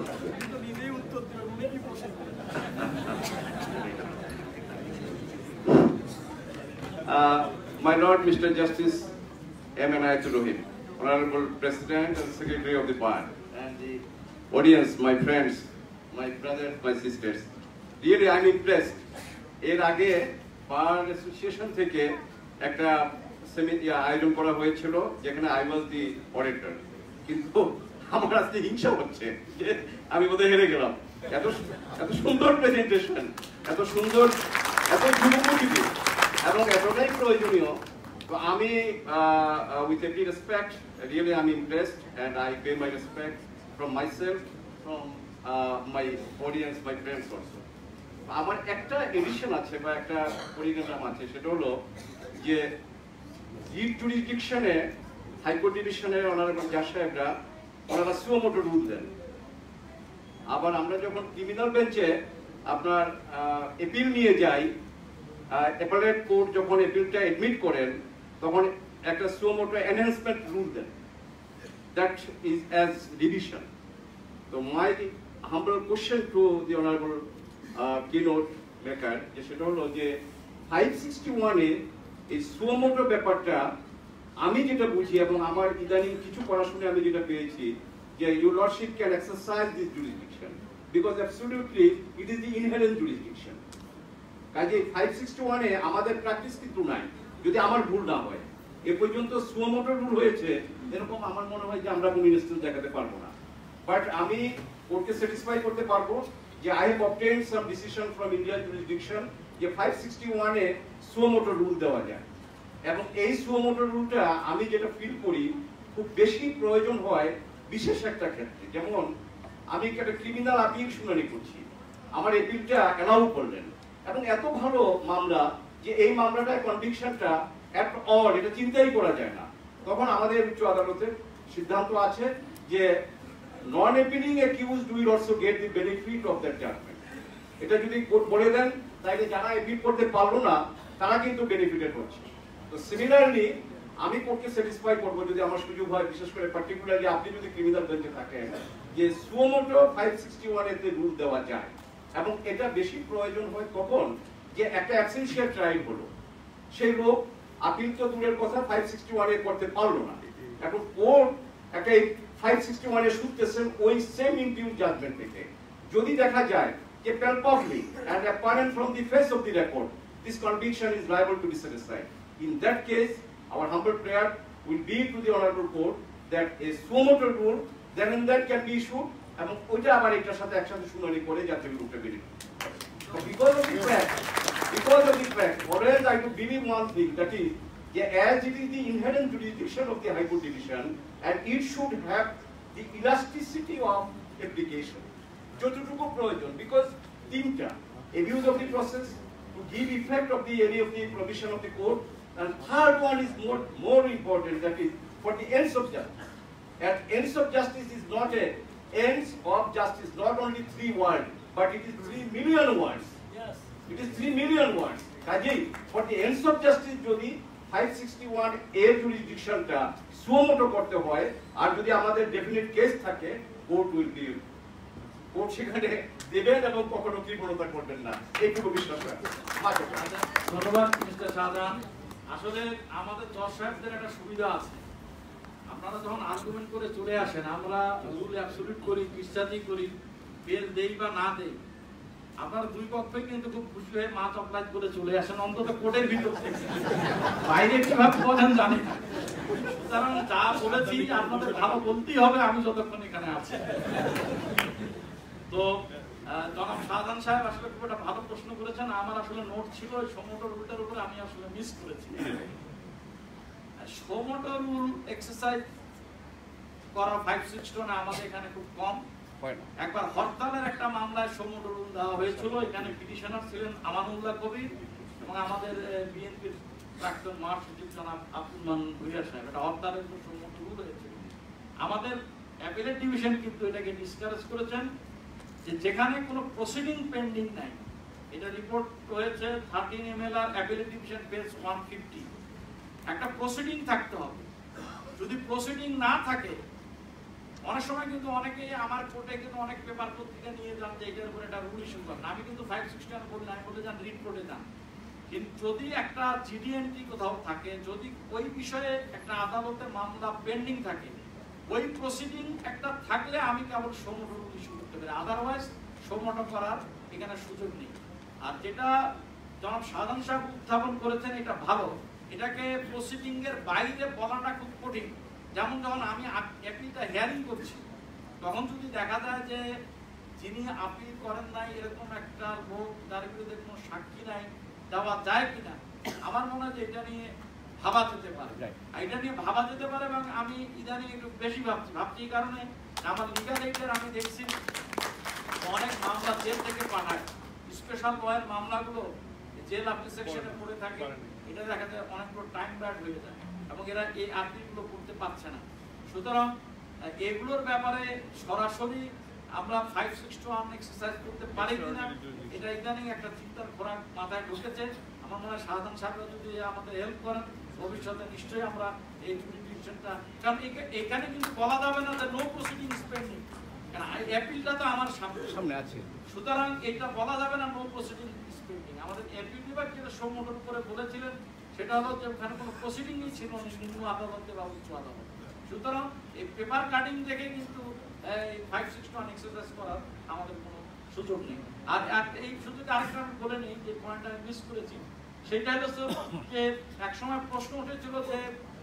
My Lord, Mr. Justice Enayetur Rahim, Honorable President and Secretary of the Bar, and the audience, my friends, my brothers, my sisters. Really, I'm impressed. এর আগে বার অ্যাসোসিয়েশন থেকে একটা আয়োজন করা হয়েছিল যেখানে আই ওয়াজ দি অডিটর, কিন্তু আমার আজকে হিংসা হচ্ছে যে আমি বোধহয় হেরে গেলাম। এত সুন্দর প্রেজেন্টেশন, এত সুন্দর, এত যুগোপযোগী এবং এতটাই প্রয়োজনীয়। তো আমি with every respect, really I'm impressed and I pay my respect from myself, from my audience, my friends also. আমার একটা এডিশন আছে বা একটা পরিণাম আছে, সেটা হলো যে রিট জুরিসডিকশনে হাইকোর্ট ডিভিশনের অনারেবল জাজ সাহেবরা ওনারা সুমোটো রুল দেন। আবার আমরা যখন ক্রিমিনাল বেঞ্চে আপনার এপিল নিয়ে যাই, অ্যাপেলেট কোর্ট যখন এপিলটা এডমিট করেন তখন একটা সুমোটো এনহ্যান্সমেন্ট রুল দেন, দ্যাট ইজ অ্যাজ ডিভিশন। তো my humble question to the honourable keynote maker, যে সেটা হলো যে 561-এ এই সুমোটো ব্যাপারটা আমি যেটা বুঝি এবং আমার ইদানিং কিছু পড়াশোনায় আমি যেটা পেয়েছি যে your lordship can exercise this jurisdiction because absolutely it is the inherent jurisdiction. কাজে 561-এ আমাদের প্র্যাকটিস কিন্তু নাই, যদি আমার ভুল না হয়। এ পর্যন্ত সুমোটো রুল হয়েছে এরকম আমার মনে হয় যে আমরা কোনো ইনস্টেন্স দেখাতে পারবো না। বাট আমি কোর্টকে স্যাটিসফাই করতে পারবো যে I have obtained some decision from Indian jurisdiction যে 561-এ সুমোটো রুল দেওয়া যায়। এবং এই সুমোটো রুলটা আমি যেটা ফিল করি খুব বেশি প্রয়োজন হয় বিশেষ একটা ক্ষেত্রে, যেমন আমি একটা ক্রিমিনাল আপিল শুনানি করছি, আমার এপিলটা অ্যালাউ করলেন এবং এত ভালো মামলা যে এই মামলাটা কনভিকশনটা এট অল এটা চিন্তাই করা যায় না, তখন আমাদের উচ্চ আদালতের সিদ্ধান্ত আছে যে non appealing accused will also get the benefit of that judgment. এটা যদি কোর্ট বলে দেন তাহলে যারা অ্যাপিল করতে পারলো না তারা কিন্তু বেনিফিটেড হচ্ছে। তো সিমিলারলি আমি কোর্টকে স্যাটিসফাই করবো যদি আমার সুযোগ হয়, বিশেষ করে পার্টিকুলারলি আপনি যদি ক্রিমিনাল বেঞ্চে থাকেন, যে সুমোটো 561-এতে রুল দেওয়া যায়। এবং এটা বেশি প্রয়োজন হয় তখন যে একটা অ্যাবসেন্সিয়াল ট্রায়াল হলো, সেই লোক আপিল তো দূরের কথা 561-এ করতে পারলো না, এখন কোর্ট একটা 561-এ শুনতেছেন ওই সেম ইমপিউট জাজমেন্ট থেকে। যদি দেখা যায় যে palpably and apparent from the face of the record this conviction is liable to be set aside, in that case our humble prayer will be to the honorable court that a sumoto rule then and that can be issued এবং ওইটা আবার এটার সাথে একসাথে শুনানি করে যাতে রুলটা বেরিয়ে। because of the fact always I do believe one thing, that is as it is the inherent jurisdiction of the High Court division and it should have the elasticity of application যতটুকু প্রয়োজন, because তিনটা abuse of the process, to give effect of the any of the provision of the court, and third one is more important, that is for the ends of justice. And ends of justice is not a ends of justice, not only 3 words, but it is 3 million words. Yes, it is 3 million words. কাজেই for the ends of justice যদি 561A jurisdictionটা suo motu করতে হয়, আর যদি আমাদের definite case থাকে, court will be court সেখানে দেবেন এবং কখনো কৃপণতা করবেন না, এইটুকু বিশ্বাস রাখবেন। ধন্যবাদ মিস্টার শাহজাহান। আসলে আমাদের জজ সাহেবদের একটা সুবিধা আছে, আপনারা যখন আর্গুমেন্ট করে চলে আসেন, আমরা রুল অ্যাবসলিউট করি, বিশ্বাসই করি, বেল দেই বা না দেই, আপনারা দুই পক্ষই কিন্তু খুব খুশি হয়ে মাছ অপ্লাইজ করে চলে আসেন, অন্তত কোর্টের ভিতর থেকে। বাইরে কিভাবে বলেন জানি না, সুতরাং যা বলেছি আপনাদের ভালো বলতেই হবে আমি যতক্ষণ এখানে আছি। তো জনাব শাহজাহান সাহেব আসলে খুব একটা ভালো প্রশ্ন করেছেন। আমার আসলে নোট ছিল ওই সমোটো রুলটার উপরে, আমি আসলে মিস করেছি। সমোটো রুল এক্সারসাইজ করা 561 আমাদের এখানে খুব কম। একবার হরতালের একটা মামলায় সমোটো রুল দেওয়া হয়েছিল, এখানে পিটিশনার ছিলেন আমানুল্লাহ কবির এবং আমাদের বিএনপির প্রাক্তন মহাসচিব জনাব আব্দুল মান ভুইয়া সাহেব। এটা হরতালের সমোটো রুল হয়েছিল। আমাদের অ্যাপিলেট ডিভিশন কিন্তু এটাকে ডিসকারেজ করেছেন যে যেখানে কোনো প্রসিডিং পেন্ডিং নাই, এটা রিপোর্ট হয়েছে 13 MLR অ্যাপিলেট ডিভিশন পেজ 150, একটা প্রসিডিং থাকতে হবে। যদি প্রসিডিং না থাকে, অনেক সময় কিন্তু অনেকেই আমার কোর্টে কিন্তু অনেক পেপার পত্রিকা নিয়ে যান যে এটার উপরে একটা রুল ইস্যু করেন। আমি কিন্তু 561 বলি না, আমি বলে যান রিড কোর্টে যান। কিন্তু যদি একটা জিডিএনটি কোথাও থাকে, যদি ওই বিষয়ে একটা আদালতে মামলা পেন্ডিং থাকে, ওই প্রসিডিং একটা থাকলে আমি কেবল সমোটো রুল ইস্যু করতে পারি, আদারওয়াইজ সমোটো করার এখানে সুযোগ নেই। আর যেটা জনাব শাহজাহান সাহেব উত্থাপন করেছেন এটা ভালো, এটাকে প্রসিডিং এর বাইরে বলাটা খুব কঠিন। যেমন যখন আমি অ্যাপিলটা হিয়ারিং করছি, তখন যদি দেখা যায় যে যিনি আপিল করেন নাই এরকম একটা লোক, যার বিরুদ্ধে কোনো সাক্ষী নাই, দেওয়া যায় কিনা, আমার মনে হয় যে এটা নিয়ে ভাবা যেতে পারে। এটা নিয়ে ভাবা যেতে পারে এবং আমি ইদানিং একটু বেশি ভাবছি এই কারণে আমার লিগাল এইডের আমি দেখছি অনেক মামলা জেল থেকে পাঠায়, স্পেশাল লয়ের মামলাগুলো জেল আপনি সেকশনে পড়ে থাকে, এটা দেখা যায় অনেকগুলো টাইম ব্যাড হয়ে যায় এবং এরা এই আপিলগুলো করতে পারছে না। সুতরাং এগুলোর ব্যাপারে সরাসরি আমরা 561 এক্সারসাইজ করতে পারি কিনা, এটা ইদানিং একটা চিন্তার খোরাক মাথায় ঢুকেছে। আমার মনে হয় শাহজাহান সাহেব যদি আমাদের হেল্প করেন ভবিষ্যতে নিশ্চয়ই আমরা এই জুডিশনটা, কারণ এখানে কিন্তু বলা যাবে না যে নো প্রসিডিং পেন্ডিং, কারণ অ্যাপিলটা তো আমার সামনে আছে, সুতরাং এটা বলা যাবে না নো প্রসিডিং পেন্ডিং। আমাদের অ্যাপিল বিভাগ যেটা সমোটোর উপরে বলেছিলেন সেটা হলো যে ওখানে কোনো প্রসিডিংই ছিল না নিম্ন আদালতে বা উচ্চ আদালত। সুতরাং এই পেপার কাটিং দেখে কিন্তু 561 এক্সারসাইজ করার আমাদের কোনো সুযোগ নেই। আর এই সুযোগে আরেকটা আমি বলে নিই যে পয়েন্টটা আমি মিস করেছি, সেটা হলো যে একসময় প্রশ্ন উঠেছিল যে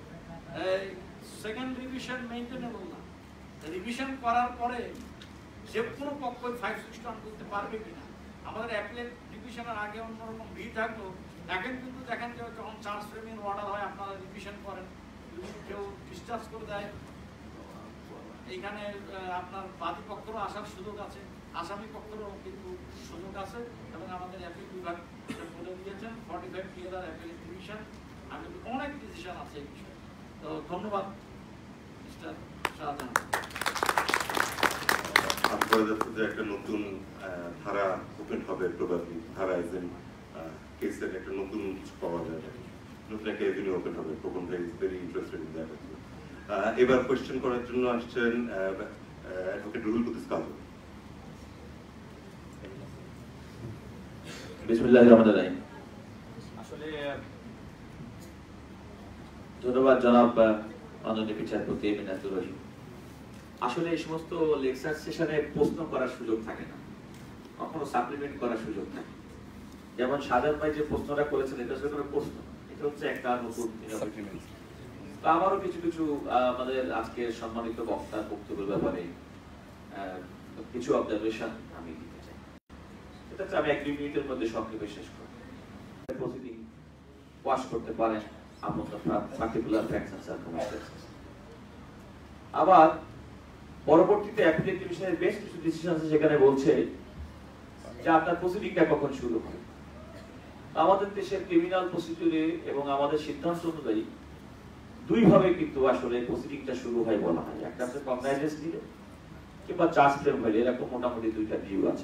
সেকেন্ড রিভিশন মেইনটেনেবল না, রিভিশন করার পরে যে কোনো পক্ষ 561 করতে পারবে কিনা। আমাদের অ্যাপিলেট ডিভিশনের আগে অন্যরকম ভিড় থাকলো, এখন কিন্তু দেখেন যে যখন চার্জ ফ্রেমিং অর্ডার হয় আপনারা রিভিশন করেন, যদি কেউ ডিসচার্জ করে দেয় এইখানে আপনার বাদী পক্ষেরও আসার সুযোগ আছে, আসামি পক্ষেরও কিন্তু সুযোগ আছে এবং আমাদের অ্যাপিল বিভাগ বলে দিয়েছেন 45 PLR অ্যাপিল ডিভিশন, আমি অনেক ডিসিশন আছে এই বিষয়ে। তো ধন্যবাদ মিস্টার শাহজাহান। আপনারা যাচ্ছে যে একটা নতুন ধারা ওপেন হবে, প্রবাবলি ধারা এজেন কেসের একটা নতুন কিছু পাওয়া যায়, নতুন একটা এভিনিউ ওপেন হবে। প্রবন ভাই is very interested in that. এবার কোয়েশ্চেন করার জন্য আসছেন অ্যাডভোকেট রুহুল কুদ্দুস কাজী। বিসমিল্লাহির রহমানির রহিম। আসলে ধন্যবাদ জনাব মাননীয় বিচারপতি এনায়েতুর রহিম। আসলে এই সমস্ত লেকচার সেশনে প্রশ্ন করার সুযোগ থাকে না, কখনো সাপ্লিমেন্ট করার সুযোগ থাকে। যেমন সাজান ভাই যে প্রশ্নটা করেছেন এটা আসলে কোনো প্রশ্ন, এটা হচ্ছে একটা নতুন। তো আমারও কিছু কিছু আমাদের আজকে সম্মানিত বক্তার বক্তব্যের ব্যাপারে কিছু অবজারভেশন আমি দিতে চাই। এটা হচ্ছে আমি 1-2 মিনিটের মধ্যে সংক্ষেপে শেষ করব। প্রসিডিং ওয়াশ করতে পারেন আপনার পার্টিকুলার ফ্যাক্টস এন্ড সার্কামস্ট্যান্সেস। আবার পরবর্তীতে অ্যাপিলেট ডিভিশনের বেশ কিছু ডিসিশন আছে যেখানে বলছে যে আপনার প্রসিডিংটা কখন শুরু হবে। আমাদের দেশের ক্রিমিনাল প্রসিডিউরে এবং আমাদের সিদ্ধান্ত অনুযায়ী দুই ভাবে কিন্তু আসলে প্রসিডিংটা শুরু হয় বলা হয়, একটা হচ্ছে কগনাইজেন্স দিলে কিংবা চার্জ ফ্রেম হলে, এরকম মোটামুটি দুইটা ভিউ আছে।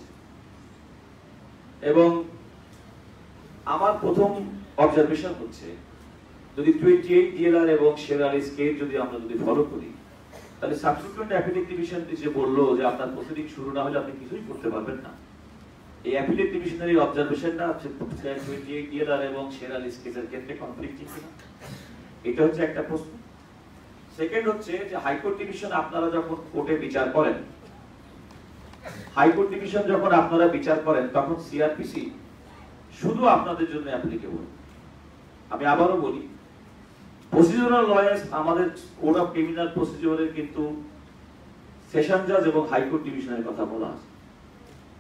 এবং আমার প্রথম অবজারভেশন হচ্ছে যদি 28 DLR এবং শেরালিস কেস যদি আমরা ফলো করি, তাহলে সাবসিকুয়েন্ট অ্যাপিলেট ডিভিশন যে বললো যে আপনার প্রসিডিং শুরু না হলে আপনি কিছুই করতে পারবেন না, এই অ্যাপিলেট ডিভিশনের এই অবজারভেশনটা হচ্ছে 28 DLR এবং শেরালিস কেসের ক্ষেত্রে কনফ্লিক্টিং কিনা, এটা হচ্ছে একটা প্রশ্ন। সেকেন্ড হচ্ছে যে হাইকোর্ট ডিভিশন আপনারা যখন কোর্টে বিচার করেন, হাইকোর্ট ডিভিশন যখন আপনারা বিচার করেন তখন সিআরপিসি শুধু আপনাদের জন্য অ্যাপ্লিকেবল। আমি আবারও বলি, প্রসিডিউরাল লয়ার্স আমাদের কোড অফ ক্রিমিনাল প্রসিডিউরের কিন্তু সেশন জাজ এবং হাইকোর্ট ডিভিশনের কথা বলা আছে।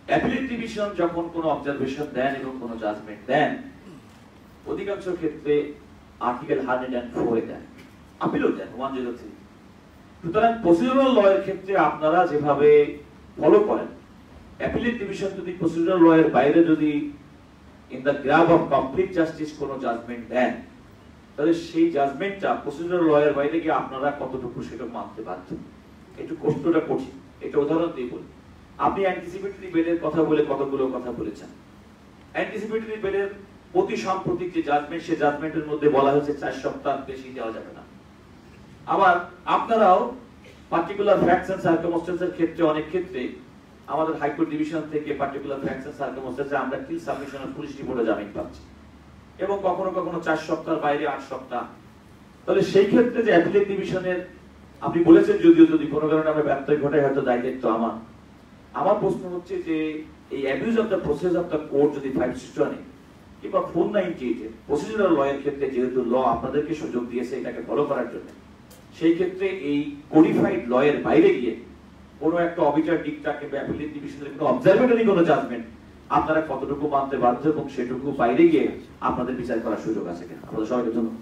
অ্যাপিলেট ডিভিশন যখন কোনো অবজারভেশন দেন এবং কোনো জাজমেন্ট দেন, অধিকাংশ ক্ষেত্রে আর্টিকেল 104 দেন, আপিলও দেন 103। সুতরাং প্রসিডিউরাল ল এর ক্ষেত্রে আপনারা যেভাবে ফলো করেন, অ্যাপিলেট ডিভিশন যদি প্রসিডিউরাল ল এর বাইরে যদি in the grab of complete justice কোনো জাজমেন্ট দেন, তাহলে সেই জাজমেন্টটা প্রসিডিউরাল ল এর বাইরে গিয়ে আপনারা কতটুকু সেটা মানতে বাধ্য, একটু কষ্টটা কঠিন। এটা উদাহরণ দিয়ে বলি, আপনি অ্যান্টিসিপেটরি বেলের কথা বলে কতগুলো কথা বলেছেন। অ্যান্টিসিপেটরি বেলের অতি সাম্প্রতিক যে জাজমেন্ট, সেই জাজমেন্টের মধ্যে বলা হয়েছে 4 সপ্তাহ বেশি দেওয়া যাবে না। আবার আপনারাও পার্টিকুলার ফ্যাক্টস এন্ড সার্কামস্টেন্সের ক্ষেত্রে অনেক ক্ষেত্রে আমাদের হাইকোর্ট ডিভিশন থেকে পার্টিকুলার ফ্যাক্টস এন্ড সার্কামস্টেন্সে আমরা কিল সাবমিশন অফ পুলিশ রিপোর্টে জামিন পাচ্ছি, এবং কখনো কখনো 4 সপ্তাহের বাইরে 8 সপ্তাহ। তাহলে সেই ক্ষেত্রে যে অ্যাপিলেট ডিভিশনের আপনি বলেছেন, যদিও যদি কোনো কারণে আমরা ব্যত্যয় ঘটাই হয়তো দায়িত্ব আমার প্রশ্ন হচ্ছে যে এই abuse of the process of the court যদি 561 কিংবা 498 এর প্রসিডিউরাল ল এর ক্ষেত্রে যেহেতু ল আপনাদেরকে সুযোগ দিয়েছে এটাকে ফলো করার জন্য, সেই ক্ষেত্রে এই কোডিফাইড ল এর বাইরে গিয়ে কোনো একটা অবিচার ডিক্টা কিংবা অ্যাপিলেট ডিভিশনের কোনো অবজারভেটরি কোনো জাজমেন্ট আপনারা কতটুকু মানতে বাধ্য এবং সেটুকু বাইরে গিয়ে আপনাদের বিচার করার সুযোগ আছে কিনা? আপনাদের সবাইকে ধন্যবাদ।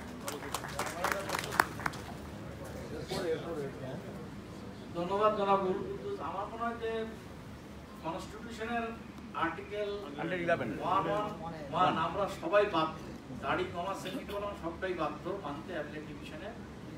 ধন্যবাদ জনাব নুরুল কুদ্দুস। আমার মনে হয় যে কনস্টিটিউশনের আর্টিকেল 111 আমরা সবাই বাধ্য, দাড়ি কমা সেমিকোলন সবটাই বাধ্য মানতে অ্যাপিলেট ডিভিশনে।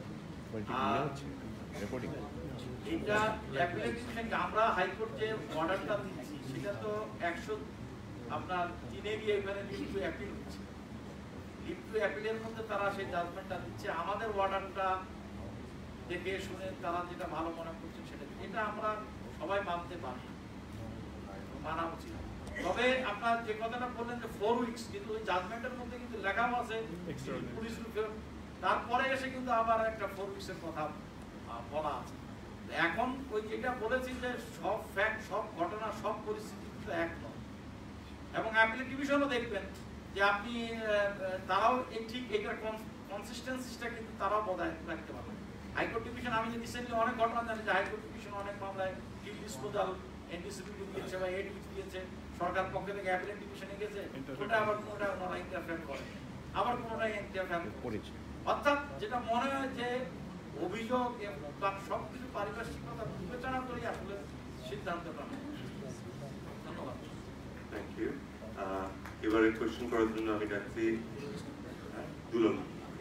এটা অ্যাপিলেট ডিভিশনকে আমরা হাইকোর্ট যে অর্ডারটা দিচ্ছি সেটা তো 100 আপনার 3 গিয়ে এখানে লিভ টু অ্যাপিল দিচ্ছে, লিভ টু অ্যাপিলের মধ্যে তারা সেই জাজমেন্টটা দিচ্ছে। আমাদের অর্ডারটা দেখে শুনে তারা যেটা ভালো মনে করছে সেটা, এটা আমরা সবাই মানতে পারি, মানা উচিত। তবে আপনার যে কথাটা বললেন যে 4 উইকস, কিন্তু ওই জাজমেন্টের মধ্যে কিন্তু লেখাও আছে পুলিশ, তারপরে এসে কিন্তু আবার একটা 4 উইকসের কথা বলা আছে। এখন ওই যেটা বলেছি যে সব ফ্যাক্ট, সব ঘটনা, সব পরিস্থিতি কিন্তু এক নয়, এবং অ্যাপিলেট ডিভিশনও দেখবেন যে আপনি তারাও ঠিক এটার কনসিস্টেন্সিটা কিন্তু তারাও বজায় রাখতে পারবেন। হাইকোর্ট ডিভিশন আমি রিসেন্টলি অনেক ঘটনা জানি যে হাইকোর্ট ডিভিশন অনেক মামলায় কিল ডিসপোজাল এনডিসিপিটি দিয়েছে বা এডিউস দিয়েছে, সরকার পক্ষ থেকে অ্যাপিলেট ডিভিশনে গেছে, ওটা আবার কোনোটা ওনারা ইন্টারফেয়ার করে, আবার কোনোটা ইন্টারফেয়ার করেছে। অর্থাৎ যেটা মনে হয় যে অভিযোগ বা সবকিছু পারিপার্শ্বিকতা বিবেচনা করে আসলে সিদ্ধান্তটা নেয়। ধন্যবাদ। Thank you. এবারে কোয়েশ্চেন করার জন্য আমি ডাকছি দুলন।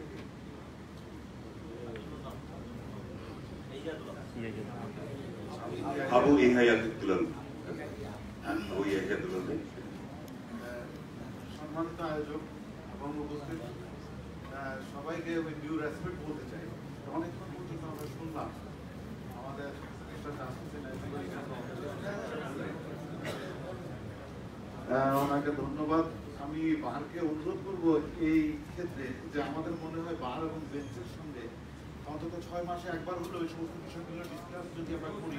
আবু ইহায়াতুর দুলন। আবু ইহায়াতুর দুলন। সম্মানিত আয়োজক এবং উপস্থিত সবাইকে ডিউ রেসপেক্ট বলতে চাই। অনেকক্ষণ পর্যন্ত আমরা শুনলাম আমাদের ওনাকে ধন্যবাদ। আমি বারকে অনুরোধ করব এই ক্ষেত্রে যে আমাদের মনে হয় বার এবং বেঞ্চের সঙ্গে অন্তত 6 মাসে একবার হলো ওই সমস্ত বিষয়গুলো ডিসকাস যদি আমরা করি।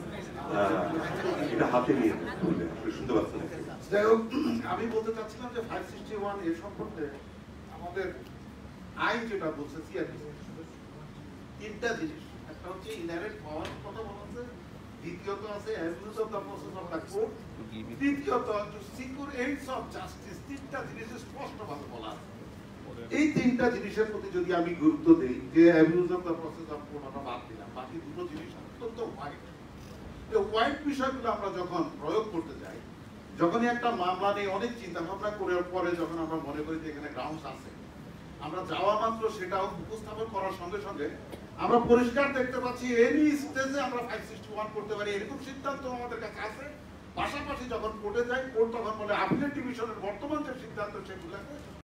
এটা হাতে নিয়ে শুনতে পাচ্ছেন? যাই হোক, আমি বলতে চাচ্ছিলাম যে 561 এর সম্পর্কে আমাদের আইন যেটা বলছে তিনটা জিনিস, একটা হচ্ছে ইনহেরেন্ট পাওয়ার কথা বলা আছে, দ্বিতীয়ত আছে abuse of the process of the court, তৃতীয়ত to secure aids of justice. তিনটা জিনিস স্পষ্টভাবে বলা আছে। এই তিনটা জিনিসের প্রতি যদি আমি গুরুত্ব দিই, যে abuse of the process of কোর্টটা বাদ দিলাম, বাকি দুটো জিনিস অত্যন্ত হোয়াইট। এই হোয়াইট বিষয়গুলো আমরা যখন প্রয়োগ করতে যাই, যখনই একটা মামলা নিয়ে অনেক চিন্তা ভাবনা করে পরে যখন আমরা মনে করি যে এখানে গ্রাউন্ডস আছে, আমরা যাওয়া মাত্র সেটা উপস্থাপন করার সঙ্গে সঙ্গে আমরা পরিষ্কার দেখতে পাচ্ছি এনি স্টেজে আমরা 561 করতে পারি, এরকম সিদ্ধান্ত আমাদের কাছে আছে। পাশাপাশি যখন কোর্টে যাই, কোর্ট তখন বলে অ্যাপিলেট ডিভিশনের বর্তমান যে সিদ্ধান্ত সেগুলোকে